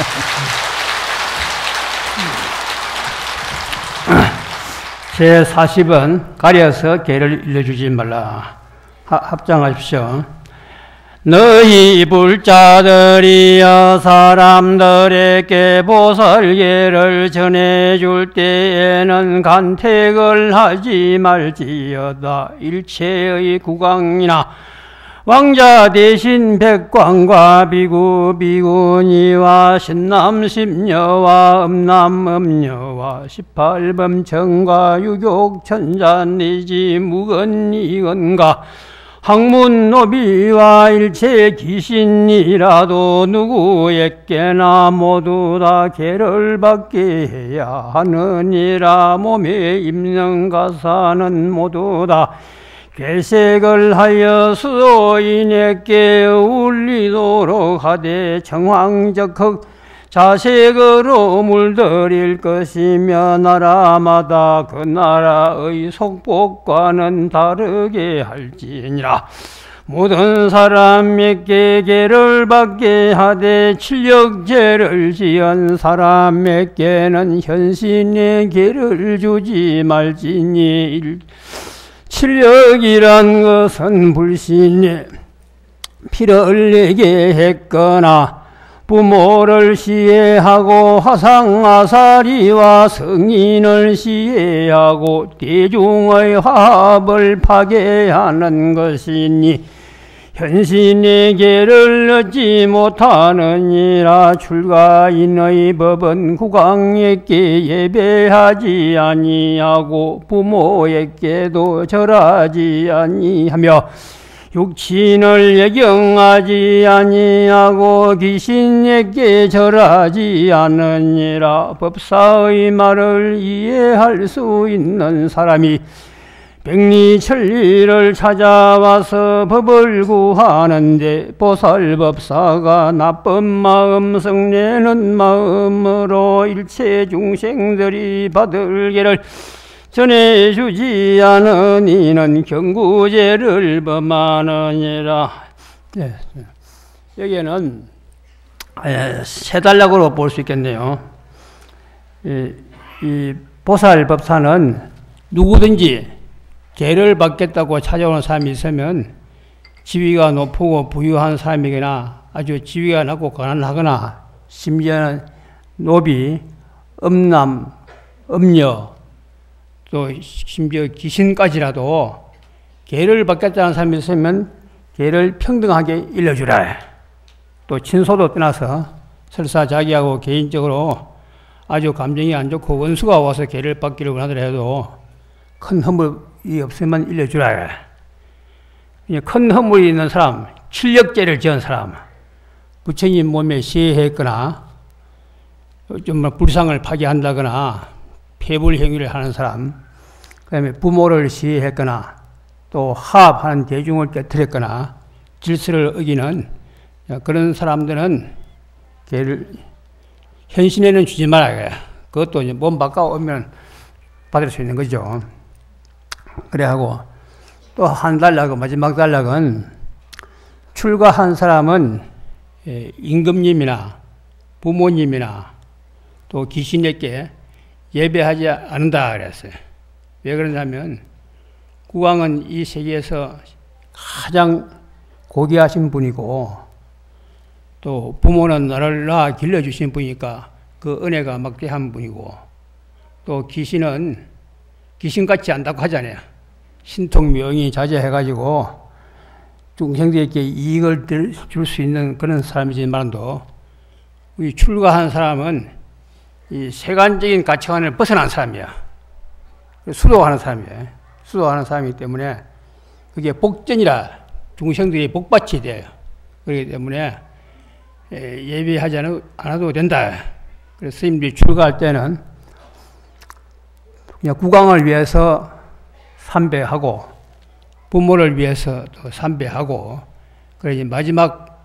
제 40은 가려서 계를 일러주지 말라. 합장하십시오. 너희 불자들이여 사람들에게 보살계를 전해줄 때에는 간택을 하지 말지어다. 일체의 국왕이나 왕자 대신 백광과 비구, 비구니와 신남, 심녀와 음남, 음녀와 18범청과 유욕, 천잔, 내지 무건, 이건가 학문 노비와 일체 귀신이라도 누구에게나 모두 다 계를 받게 해야 하느니라. 몸에 입는 가사는 모두 다 괴색을 하여 수도인에게 울리도록 하되 정황적흑 자색으로 물들일 것이며 나라마다 그 나라의 속복과는 다르게 할지니라. 모든 사람에게 계를 받게 하되 칠력죄를 지은 사람에게는 현신의 계를 주지 말지니 칠력이란 것은 불신의 피를 흘리게 했거나 부모를 시해하고 화상아사리와 성인을 시해하고 대중의 화합을 파괴하는 것이니 현신의 계를 얻지 못하느니라. 출가인의 법은 국왕에게 예배하지 아니하고 부모에게도 절하지 아니하며 육친을 예경하지 아니하고 귀신에게 절하지 않으니라. 법사의 말을 이해할 수 있는 사람이 백리천리를 찾아와서 법을 구하는데 보살법사가 나쁜 마음 성내는 마음으로 일체 중생들이 받을 계를 전해주지 않은 이는 경구죄를 범하느니라. 네. 여기에는 세 단락으로 볼 수 있겠네요. 이 보살법사는 누구든지 계를 받겠다고 찾아오는 사람이 있으면 지위가 높고 부유한 사람에게나 아주 지위가 낮고 가난하거나 심지어는 노비, 음남, 음녀 또 심지어 귀신까지라도 계를 받겠다는 사람이 있으면 계를 평등하게 일러주라. 또 친소도 떠나서 설사 자기하고 개인적으로 아주 감정이 안 좋고 원수가 와서 계를 받기를 원하더라도 큰 허물이 없으면 일러주라. 큰 허물이 있는 사람, 칠력죄를 지은 사람, 부처님 몸에 시해했거나 좀 불상을 파괴한다거나 폐불 행위를 하는 사람, 그 다음에 부모를 시해했거나 또 화합하는 대중을 깨뜨렸거나 질서를 어기는 그런 사람들은 걔를 현신에는 주지 말아야 해. 그것도 이제 몸 바꿔오면 받을 수 있는 거죠. 그래 하고 또 한 단락은, 마지막 단락은 출가한 사람은 임금님이나 부모님이나 또 귀신에게 예배하지 않는다 그랬어요. 왜 그러냐면 국왕은 이 세계에서 가장 고귀하신 분이고 또 부모는 나를 낳아 길러주신 분이니까 그 은혜가 막대한 분이고 또 귀신은 귀신같이 안다고 하잖아요. 신통명의 자제해가지고 중생들에게 이익을 줄 수 있는 그런 사람이지만도 우리 출가한 사람은 이 세간적인 가치관을 벗어난 사람이야. 수도하는 사람이에요. 수도하는 사람이기 때문에 그게 복전이라 중생들이 복받쳐야 돼요. 그렇기 때문에 예배하지 않아도 된다. 그래서 스님들이 출가할 때는 그냥 국왕을 위해서 삼배하고 부모를 위해서 또 삼배하고 그래 마지막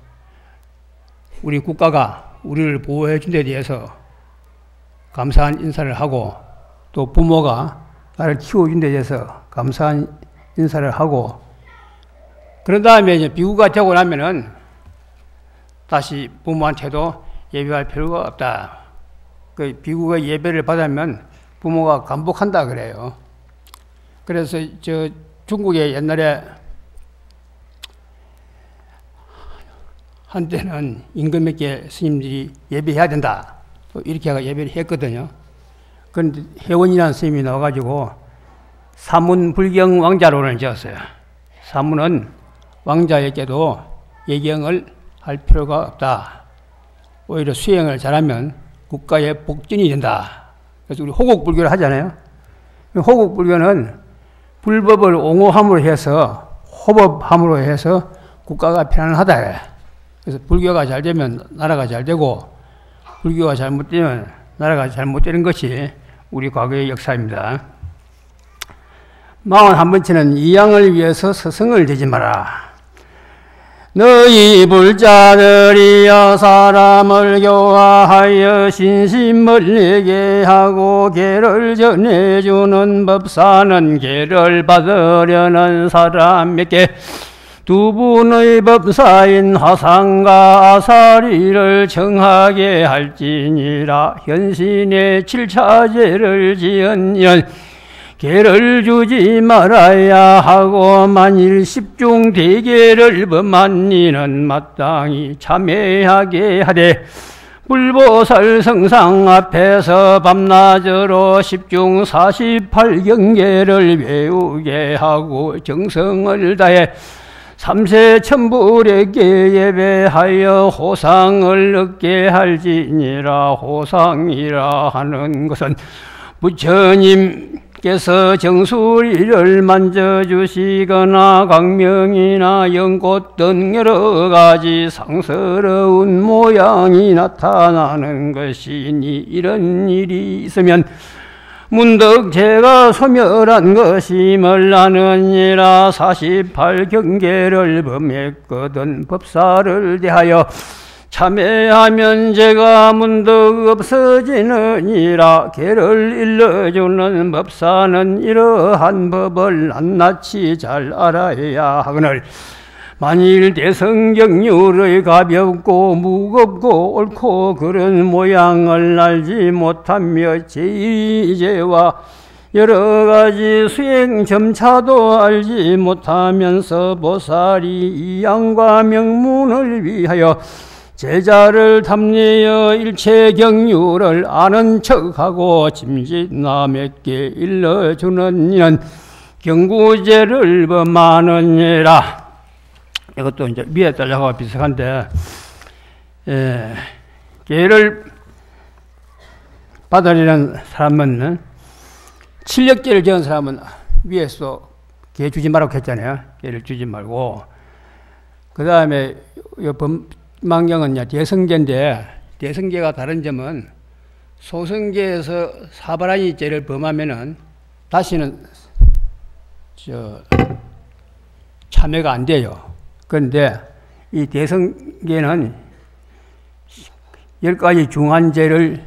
우리 국가가 우리를 보호해 준 데 대해서 감사한 인사를 하고 또 부모가 나를 키워준 데 대해서 감사한 인사를 하고 그런 다음에 이제 비구가 되고 나면은 다시 부모한테도 예배할 필요가 없다. 그 비구가 예배를 받으면 부모가 감복한다 그래요. 그래서 중국에 옛날에 한때는 임금에게 스님들이 예배해야 된다. 이렇게 예배를 했거든요. 그런데 해원이라는 스님이 나와가지고 사문불경 왕자론을 지었어요. 사문은 왕자에게도 예경을 할 필요가 없다. 오히려 수행을 잘하면 국가의 복전이 된다. 그래서 우리 호국불교를 하잖아요. 호국불교는 불법을 옹호함으로 해서 호법함으로 해서 국가가 편안하다. 그래서 불교가 잘 되면 나라가 잘 되고 불교가 잘못되면 나라가 잘못되는 것이 우리 과거의 역사입니다. 41번째는 이양을 위해서 스승을 대지 마라. 너희 불자들이여 사람을 교화하여 신심을 내게 하고 계를 전해주는 법사는 계를 받으려는 사람에게 두 분의 법사인 화상과 아사리를 정하게 할지니라. 현신의 7차제를 지은 계를 주지 말아야 하고 만일 10중 대계를 범한 이는 마땅히 참회하게 하되 불보살 성상 앞에서 밤낮으로 10중 48경계를 외우게 하고 정성을 다해 3세 천불에게 예배하여 호상을 얻게 할지니라. 호상이라 하는 것은 부처님께서 정수리를 만져주시거나 광명이나 연꽃 등 여러 가지 상스러운 모양이 나타나는 것이니 이런 일이 있으면 문득 제가 소멸한 것임을 아느니라. 48경계를 범했거든 법사를 대하여 참회하면 제가 문득 없어지느니라. 계를 일러주는 법사는 이러한 법을 낱낱이 잘 알아야 하거늘 만일 대성경률의 가볍고 무겁고 옳고 그런 모양을 알지 못하며 제2제와 여러 가지 수행 점차도 알지 못하면서 보살이 이 양과 명문을 위하여 제자를 탐내어 일체 경률을 아는 척하고 짐짓 남에게 일러주는 이는 경구제를 범하느니라. 이것도 이제 위에 달라고 비슷한데, 계를 받으려는 사람은, 칠력계를 지은 사람은 위에서 계 주지 말라고 했잖아요. 계를 주지 말고. 그 다음에 법망경은 대성계인데, 대성계가 다른 점은 소성계에서 사바라니죄를 범하면은 다시는 참회가 안 돼요. 그런데 이 대성계는 10가지 중한 죄를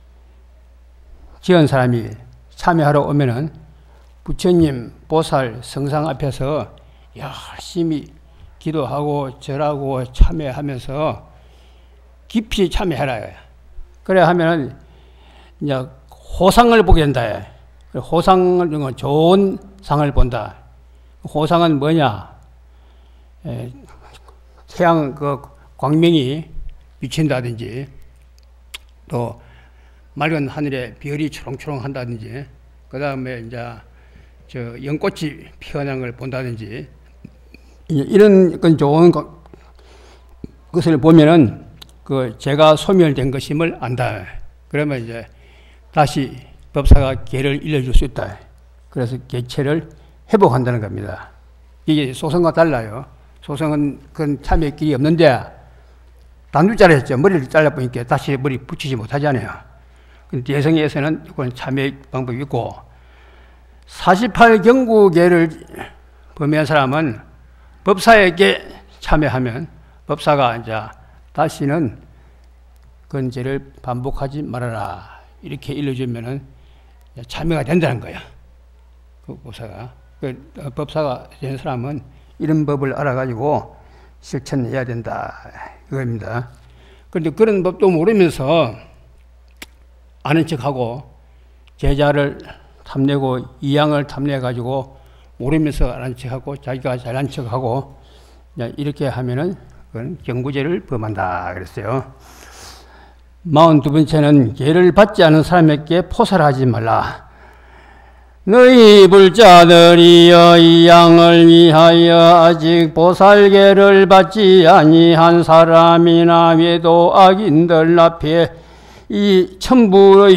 지은 사람이 참회하러 오면은 부처님, 보살, 성상 앞에서 열심히 기도하고 절하고 참회하면서 깊이 참회하라. 그래 하면은 이제 호상을 보게 된다. 호상은 좋은 상을 본다. 호상은 뭐냐? 태양 그 광명이 비친다든지 또 맑은 하늘에 별이 초롱초롱 한다든지 그 다음에 이제 연꽃이 피어난 걸 본다든지 이런 건 좋은 것을 보면은 그 제가 소멸된 것임을 안다. 그러면 이제 다시 법사가 계를 일러줄 수 있다. 그래서 계체를 회복한다는 겁니다. 이게 소성과 달라요. 소성은 그건 참회 길이 없는데 단두 잘랐죠. 머리를 잘라보니까 다시 머리 붙이지 못하잖아요. 근데 대성에서는 그건 참회 방법이 있고 48경구계를 범한 사람은 법사에게 참회하면 법사가 이제 다시는 그런 죄를 반복하지 말아라 이렇게 일러주면은 참회가 된다는 거야. 그 법사가. 그 법사가 된 사람은 이런 법을 알아가지고 실천해야 된다 이겁니다. 그런데 그런 법도 모르면서 아는 척하고 제자를 탐내고 이양을 탐내가지고 모르면서 아는 척하고 자기가 잘난 척하고 이렇게 하면은 그건 경구죄를 범한다 그랬어요. 42번째는 계를 받지 않은 사람에게 포살하지 말라. 너희 불자들이여 이 양을 위하여 아직 보살계를 받지 아니한 사람이나 외도 악인들 앞에 이 천불의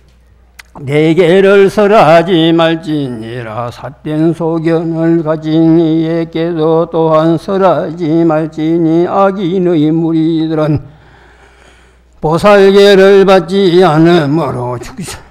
내계를 설하지 말지니라. 삿된 소견을 가진 이에게도 또한 설하지 말지니 악인의 무리들은 보살계를 받지 않으므로 죽이사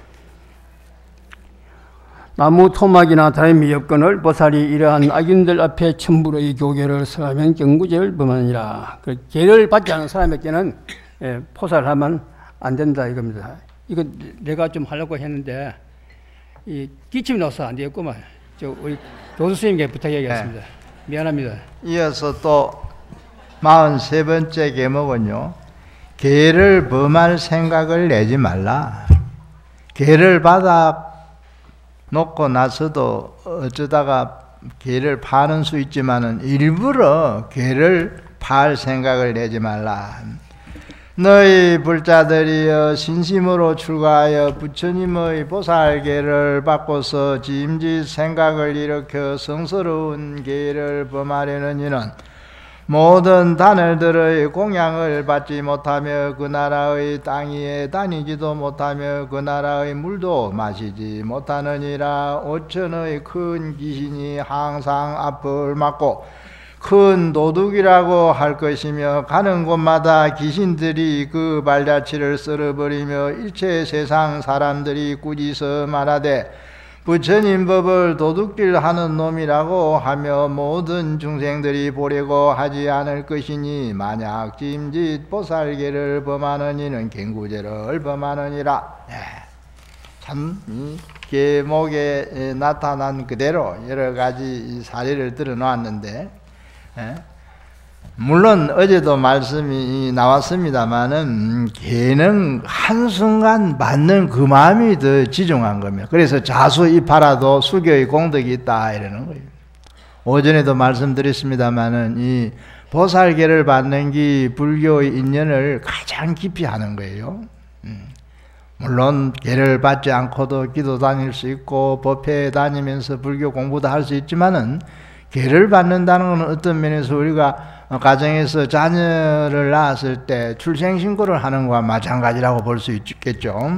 나무 토막이나 다름이 없거늘 보살이 이러한 악인들 앞에 천불의 교계를 설하면 경구죄를 범하니라. 그 계를 받지 않은 사람에게는 포살하면 안 된다 이겁니다. 이거 내가 좀 하려고 했는데 이 기침이 나서 안 되겠구만. 우리 교수 선생님께 부탁해야겠습니다. 미안합니다. 이어서 또 43번째 계목은요. 계를 범할 생각을 내지 말라. 계를 받아 놓고 나서도 어쩌다가 계를 파는 수 있지만은 일부러 계를 파할 생각을 내지 말라. 너희 불자들이여 신심으로 출가하여 부처님의 보살계를 받고서 짐짓 생각을 일으켜 성스러운 계를 범하려는 이는 모든 단을들의 공양을 받지 못하며 그 나라의 땅 위에 다니지도 못하며 그 나라의 물도 마시지 못하느니라. 오천의 큰 귀신이 항상 앞을 막고 큰 도둑이라고 할 것이며 가는 곳마다 귀신들이 그 발자취를 썰어버리며 일체 세상 사람들이 꾸짖어 말하되 부처님 법을 도둑질 하는 놈이라고 하며 모든 중생들이 보려고 하지 않을 것이니 만약 짐짓 보살계를 범하는 이는 갱구죄를 범하느니라. 참 이 계목에 나타난 그대로 여러 가지 사례를 들어놓았는데 물론 어제도 말씀이 나왔습니다마는 개는 한순간 받는 그 마음이 더 지중한 겁니다. 그래서 자수이파라도 수교의 공덕이 있다 이러는 거예요. 오전에도 말씀드렸습니다마는 이 보살계를 받는 게 불교의 인연을 가장 깊이 하는 거예요. 물론 계를 받지 않고도 기도 다닐 수 있고 법회에 다니면서 불교 공부도 할 수 있지만은 계를 받는다는 것은 어떤 면에서 우리가 가정에서 자녀를 낳았을 때 출생신고를 하는 것과 마찬가지라고 볼 수 있겠죠.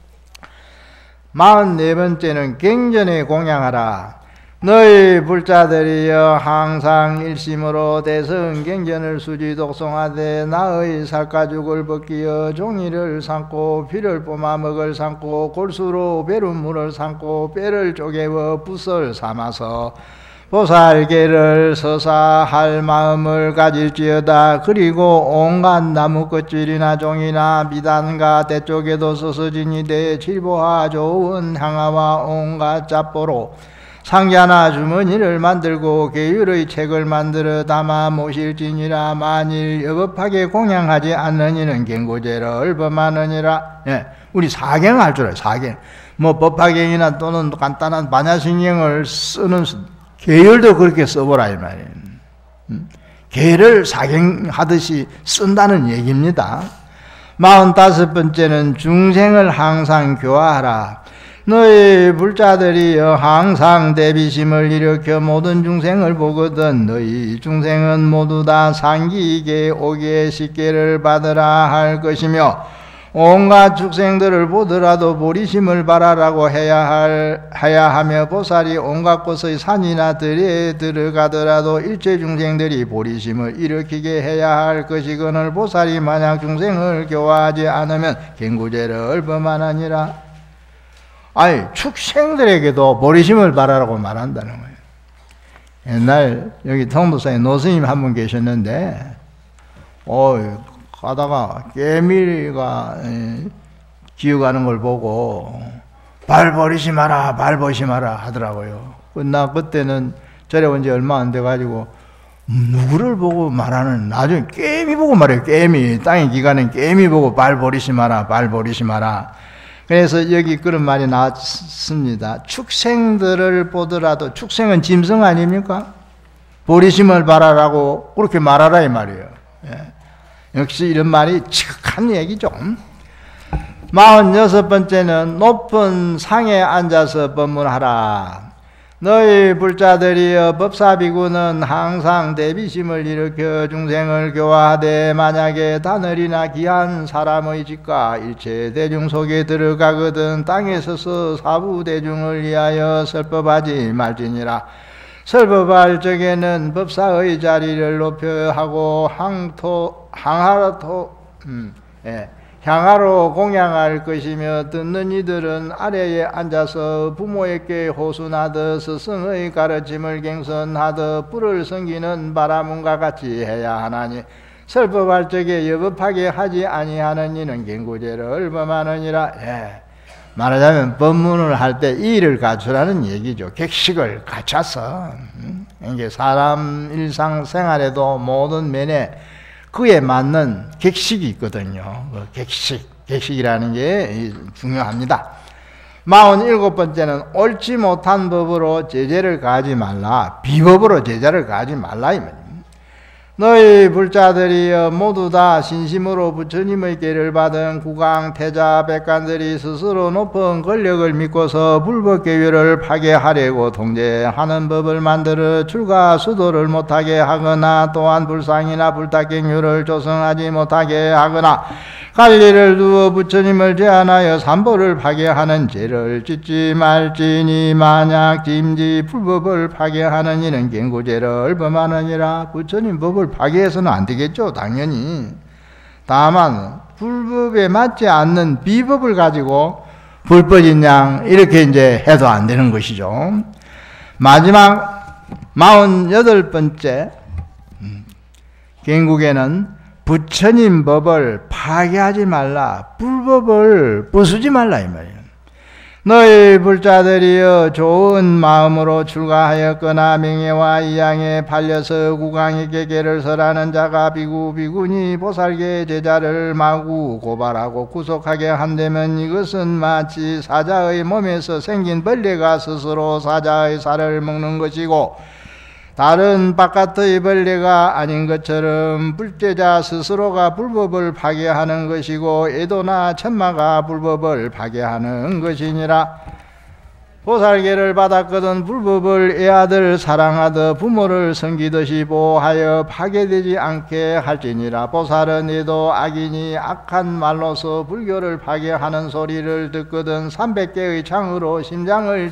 44번째는 갱전에 공양하라. 너희 불자들이여 항상 일심으로 대성갱전을 수지 독송하되 나의 살가죽을 벗기어 종이를 삼고 피를 뿜어 먹을 삼고 골수로 배룸물을 삼고 뼈를 쪼개어 붓을 삼아서 보살계를 서사할 마음을 가질지어다. 그리고 온갖 나무껍질이나 종이나 미단과 대쪽에도 서서지니되 칠보와 좋은 향화와 온갖 잡보로 상자나 주머니를 만들고 계율의 책을 만들어 담아 모실지니라. 만일 여법하게 공양하지 않는 이는 갱고죄를 범하느니라. 우리 사경 할 줄 알아요. 사경. 뭐 법화경이나 또는 간단한 반야신경을 쓰는 계율도 그렇게 써보라 이 말이에요. 계를 사경하듯이 쓴다는 얘기입니다. 45번째는 중생을 항상 교화하라. 너희 불자들이여 항상 대비심을 일으켜 모든 중생을 보거든 너희 중생은 모두 다 상기이게 오게 식계를 받으라 할 것이며 온갖 축생들을 보더라도 보리심을 바라라고 해야 하며 보살이 온갖 곳의 산이나 들에 들어가더라도 일체 중생들이 보리심을 일으키게 해야 할 것이거늘 보살이 만약 중생을 교화하지 않으면 갱구죄를 범하느니라. 아니 축생들에게도 보리심을 바라라고 말한다는 거예요. 옛날 여기 통도사에 노스님 한 분 계셨는데 가다가 깨미가 기어가는 걸 보고 발 버리지 마라 발 버리지 마라 하더라고요. 나 그때는 저래 온 지 얼마 안 돼가지고 누구를 보고 말하는 나중에 깨미 보고 말해요. 깨미 땅에 기가는 깨미 보고 발 버리지 마라 발 버리지 마라. 그래서 여기 그런 말이 나왔습니다. 축생들을 보더라도 축생은 짐승 아닙니까? 보리심을 바라라고 그렇게 말하라 이 말이에요. 역시 이런 말이 지극한 얘기죠. 46번째는 높은 상에 앉아서 법문하라. 너희 불자들이여 법사비구는 항상 대비심을 일으켜 중생을 교화하되 만약에 다늘이나 귀한 사람의 집과 일체 대중 속에 들어가거든 땅에 서서 사부대중을 위하여 설법하지 말지니라. 설법할 적에는 법사의 자리를 높여 하고 향하로 공양할 것이며 듣는 이들은 아래에 앉아서 부모에게 호순하듯 스승의 가르침을 갱선하듯 불을 섬기는 바라문과 같이 해야 하나니 설법할 적에 여법하게 하지 아니하는 이는 갱구죄를 범하느니라. 말하자면 법문을 할 때 이의를 갖추라는 얘기죠. 객식을 갖춰서 이게 사람 일상생활에도 모든 면에 그에 맞는 객식이 있거든요. 그 객식이라는 게 중요합니다. 47번째는 옳지 못한 법으로 제재를 가하지 말라. 비법으로 제재를 가하지 말라 이 말입니다. 너희 불자들이 모두 다 신심으로 부처님의 계를 받은 국왕, 태자, 백관들이 스스로 높은 권력을 믿고서 불법계율을 파괴하려고 통제하는 법을 만들어 출가 수도를 못하게 하거나 또한 불상이나 불탁경율을 조성하지 못하게 하거나 관리를 두어 부처님을 제한하여 삼보를 파괴하는 죄를 짓지 말지니 만약 짐지 불법을 파괴하는 이는 갱고죄를 범하느니라. 부처님 법을 파괴해서는 안 되겠죠, 당연히. 다만 불법에 맞지 않는 비법을 가지고 불법인 양 이렇게 이제 해도 안 되는 것이죠. 마지막 48번째 갱국에는 부처님 법을 파괴하지 말라. 불법을 부수지 말라 이 말이에요. 너희 불자들이여 좋은 마음으로 출가하였거나 명예와 이양에 팔려서 국왕에게 계를 설하는 자가 비구니 보살계 제자를 마구 고발하고 구속하게 한다면 이것은 마치 사자의 몸에서 생긴 벌레가 스스로 사자의 살을 먹는 것이고 다른 바깥의 벌레가 아닌 것처럼 불제자 스스로가 불법을 파괴하는 것이고 애도나 천마가 불법을 파괴하는 것이니라. 보살계를 받았거든 불법을 애아들 사랑하듯 부모를 섬기듯이 보호하여 파괴되지 않게 할지니라. 보살은 애도 악인이 악한 말로서 불교를 파괴하는 소리를 듣거든 300개의 창으로 심장을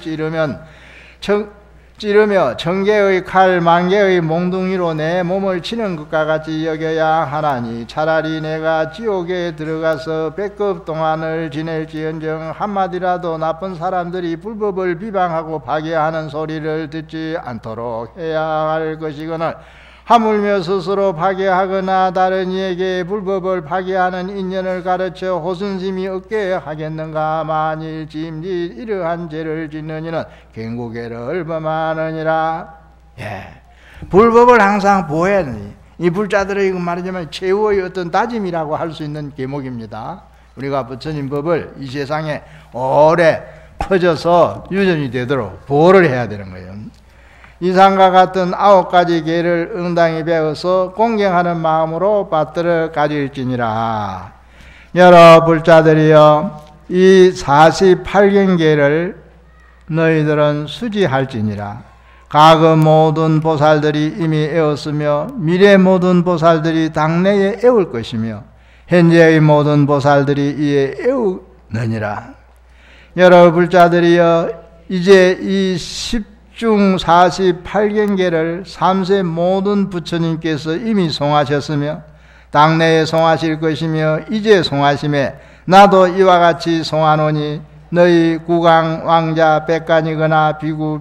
찌르며 천개의 칼, 만개의 몽둥이로 내 몸을 치는 것과 같이 여겨야 하나니 차라리 내가 지옥에 들어가서 100급 동안을 지낼지언정 한마디라도 나쁜 사람들이 불법을 비방하고 파괴하는 소리를 듣지 않도록 해야 할 것이거늘 하물며 스스로 파괴하거나 다른 이에게 불법을 파괴하는 인연을 가르쳐 호순심이 없게 하겠는가. 만일 짐짓 이러한 죄를 짓는 이는 갱고죄를 범하느니라. 불법을 항상 보호해야 하니 이 불자들의 이거 말하자면 최후의 어떤 다짐이라고 할 수 있는 계목입니다. 우리가 부처님 법을 이 세상에 오래 퍼져서 유전이 되도록 보호를 해야 되는 거예요. 이상과 같은 9가지 계를 응당히 배워서 공경하는 마음으로 받들어 가질지니라. 여러 불자들이여 이 48경계를 너희들은 수지할지니라. 과거 모든 보살들이 이미 애웠으며 미래 모든 보살들이 당내에 애울 것이며 현재의 모든 보살들이 이에 애우느니라. 여러 불자들이여 이제 이 10중 48경계를 3세 모든 부처님께서 이미 송하셨으며 당내에 송하실 것이며 이제 송하심에 나도 이와 같이 송하노니 너희 국왕 왕자 백관이거나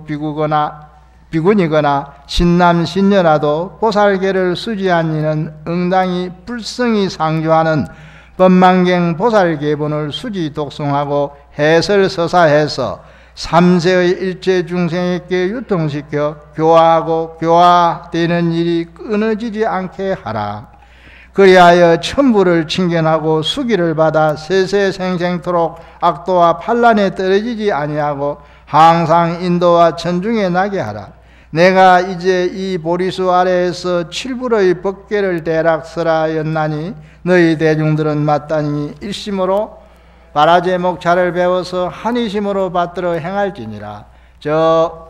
비군이거나 신남 신녀라도 보살계를 수지한 이는 응당히 불성이 상주하는 법망경 보살계본을 수지 독송하고 해설 서사해서 3세의 일체 중생에게 유통시켜 교화하고 교화되는 일이 끊어지지 않게 하라. 그리하여 천부를 칭견하고 수기를 받아 세세생생토록 악도와 판란에 떨어지지 아니하고 항상 인도와 천중에 나게 하라. 내가 이제 이 보리수 아래에서 칠불의 법계를 대략 설하였나니 너희 대중들은 마땅히 일심으로 바라제 목차를 배워서 한이심으로 받들어 행할지니라. 저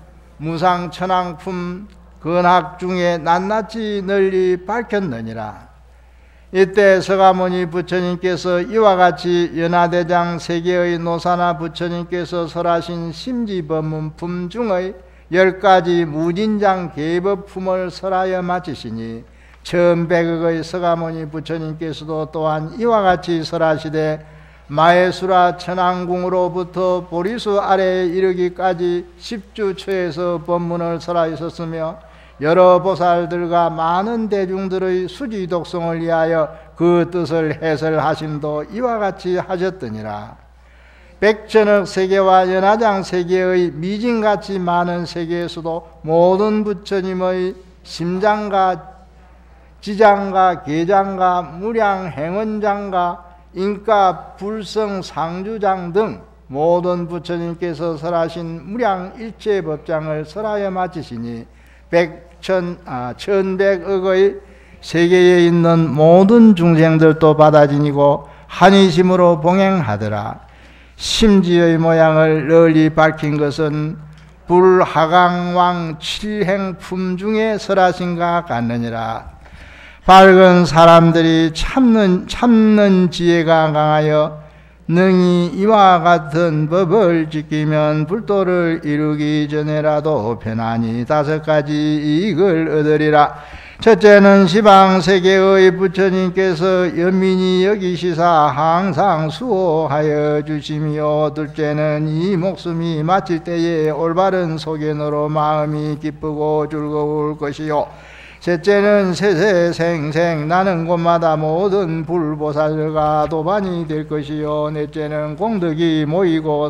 무상천왕품 근학 중에 낱낱이 널리 밝혔느니라. 이때 서가모니 부처님께서 이와 같이 연화대장 세계의 노사나 부처님께서 설하신 심지법문품 중의 10가지 무진장 계법품을 설하여 마치시니 1100억의 서가모니 부처님께서도 또한 이와 같이 설하시되 마해수라 천왕궁으로부터 보리수 아래에 이르기까지 10주처에서 법문을 설하셨으며 여러 보살들과 많은 대중들의 수지 독송을 위하여 그 뜻을 해설하심도 이와 같이 하셨더니라. 백천억 세계와 연화장 세계의 미진같이 많은 세계에서도 모든 부처님의 심장과 지장과 계장과 무량 행원장과 인가 불성 상주장 등 모든 부처님께서 설하신 무량 일체 법장을 설하여 마치시니 천백억의 세계에 있는 모든 중생들도 받아지니고 한이심으로 봉행하더라. 심지의 모양을 널리 밝힌 것은 불하강왕 칠행품 중에 설하신가 같느니라. 밝은 사람들이 참는 지혜가 강하여 능히 이와 같은 법을 지키면 불도를 이루기 전에라도 편안히 5가지 이익을 얻으리라. 첫째는 시방세계의 부처님께서 연민히 여기시사 항상 수호하여 주시며, 둘째는 이 목숨이 마칠 때에 올바른 소견으로 마음이 기쁘고 즐거울 것이요, 셋째는 세세생생 나는 곳마다 모든 불보살과 도반이 될 것이요, 넷째는 공덕이 모이고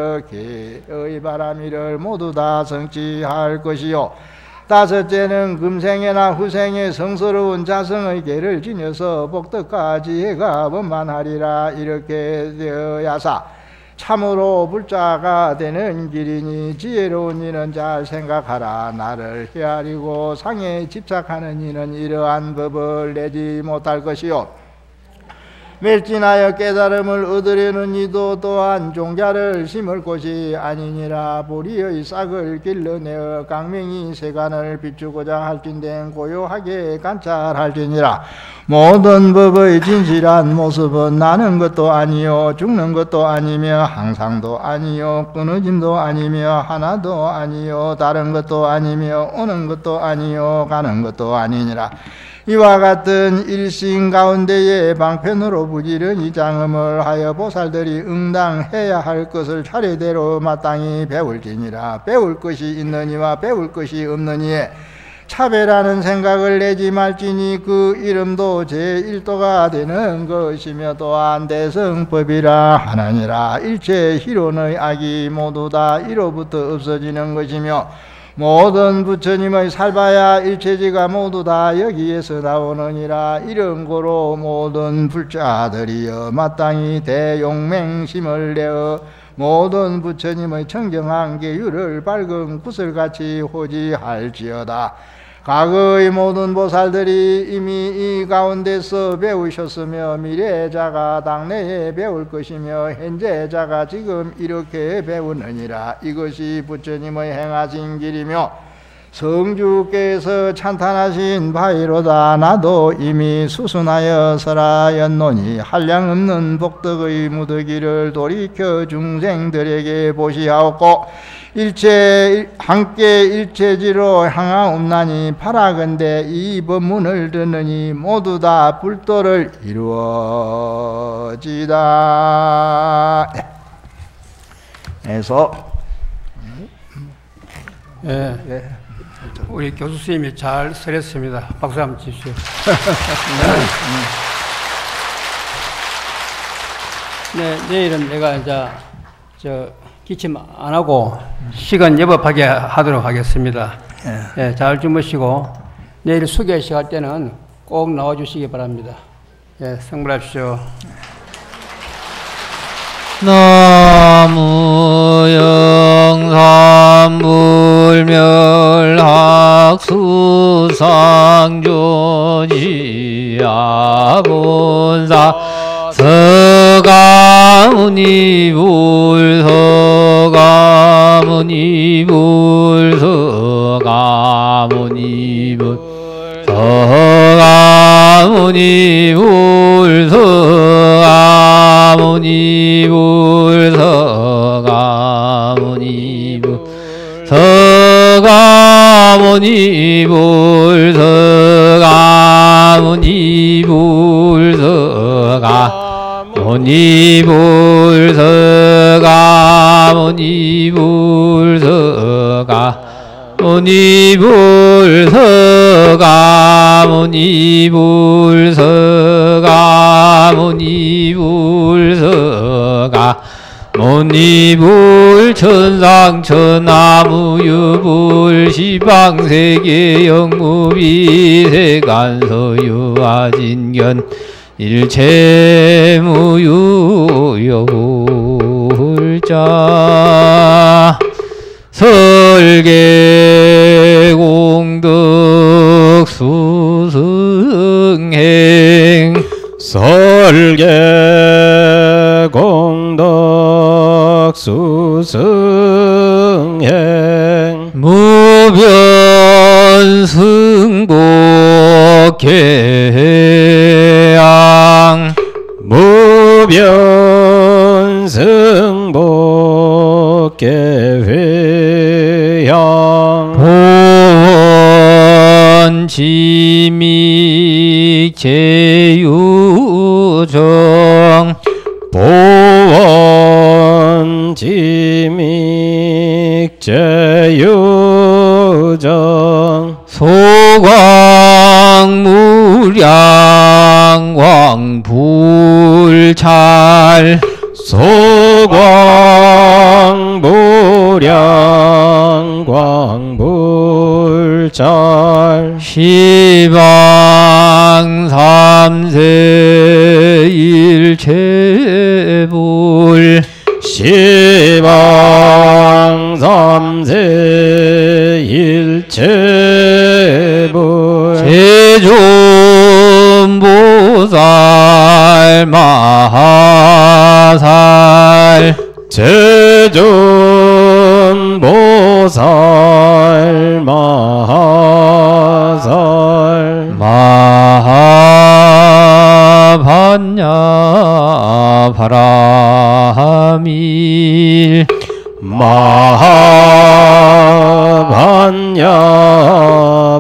사역의 바람이를 모두 다 성취할 것이요, 다섯째는 금생에나 후생에 성스러운 자성의 계를 지녀서 복덕과 지혜가 원만하리라. 이렇게 되어야사 참으로 불자가 되는 길이니, 지혜로운 이는 잘 생각하라. 나를 헤아리고 상에 집착하는 이는 이러한 법을 내지 못할 것이요, 멸진하여 깨달음을 얻으려는 이도 또한 종자를 심을 곳이 아니니라. 보리의 싹을 길러내어 강명이 세간을 비추고자 할진된 고요하게 관찰할지니라. 모든 법의 진실한 모습은 나는 것도 아니요 죽는 것도 아니며 항상도 아니요 끊어짐도 아니며 하나도 아니요 다른 것도 아니며 오는 것도 아니요 가는 것도 아니니라. 이와 같은 일신 가운데에 방편으로 부지런히 장엄을 하여 보살들이 응당해야 할 것을 차례대로 마땅히 배울지니라. 배울 것이 있느니와 배울 것이 없느니에 차별하는 생각을 내지 말지니, 그 이름도 제1도가 되는 것이며 또한 대성법이라 하나니라. 일체 희론의 악이 모두 다 이로부터 없어지는 것이며, 모든 부처님의 살바야 일체지가 모두 다 여기에서 나오느니라. 이런 고로 모든 불자들이여 마땅히 대용맹심을 내어 모든 부처님의 청정한 계율을 밝은 구슬같이 호지할지어다. 과거의 모든 보살들이 이미 이 가운데서 배우셨으며, 미래자가 당내에 배울 것이며, 현재자가 지금 이렇게 배우느니라. 이것이 부처님의 행하신 길이며 성주께서 찬탄하신 바이로다. 나도 이미 수순하여 설하였노니 한량없는 복덕의 무더기를 돌이켜 중생들에게 보시하옵고, 일체 함께 일체지로 향하옵나니, 바라건대 이 법문을 듣느니 모두 다 불도를 이루어지다. 해서 우리 교수 선생님이 잘 설했습니다. 박수 한번 주십시오. 네, 내일은 내가 이제 기침 안 하고 시간 여법하게 하도록 하겠습니다. 예, 잘 주무시고 내일 수계식 할 때는 꼭 나와주시기 바랍니다. 예, 성불하십시오. 나무 영삼불멸학수상조지아본사 서가모니불 서가모니불 서가모니불 서가모니불 서가모니불 서가모니불 서가모니불 서가모니불 서가모니불 서가모니불 서가모니불 서가모니불 서가모니불 못이불 천상 천하무유불 시방세계 영무비세간서유아진견 일체무유여불자 설계공덕 수승행 설계공덕 수승행 무변승복계양 무변승복계회양 보원지믹제유정 보원지믹제유정 소광무량광불찰 소광무량광불찰 시방삼세 일체불 시방삼세 일체불 제존보살 마하살 제존보살 마하살 마하반야 바라밀 마하반야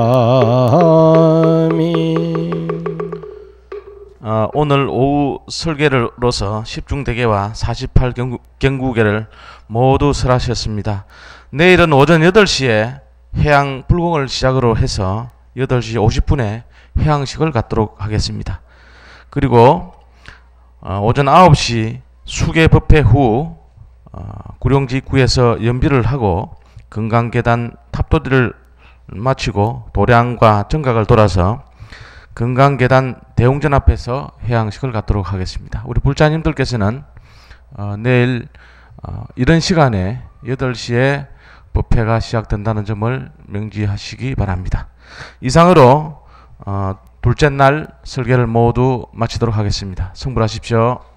바람이 오늘 오후 설계로서 10중대계와 48경구계를 모두 설하셨습니다. 내일은 오전 8시에 해양 불공을 시작으로 해서 8시 50분에 해양식을 갖도록 하겠습니다. 그리고 오전 9시 수계 법회 후 구룡지 입구에서 연비를 하고 금강계단 탑도리를 마치고 도량과 정각을 돌아서 금강계단 대웅전 앞에서 해양식을 갖도록 하겠습니다. 우리 불자님들께서는 내일 이런 시간에 8시에 법회가 시작된다는 점을 명지하시기 바랍니다. 이상으로 둘째 날 설계를 모두 마치도록 하겠습니다. 성불하십시오.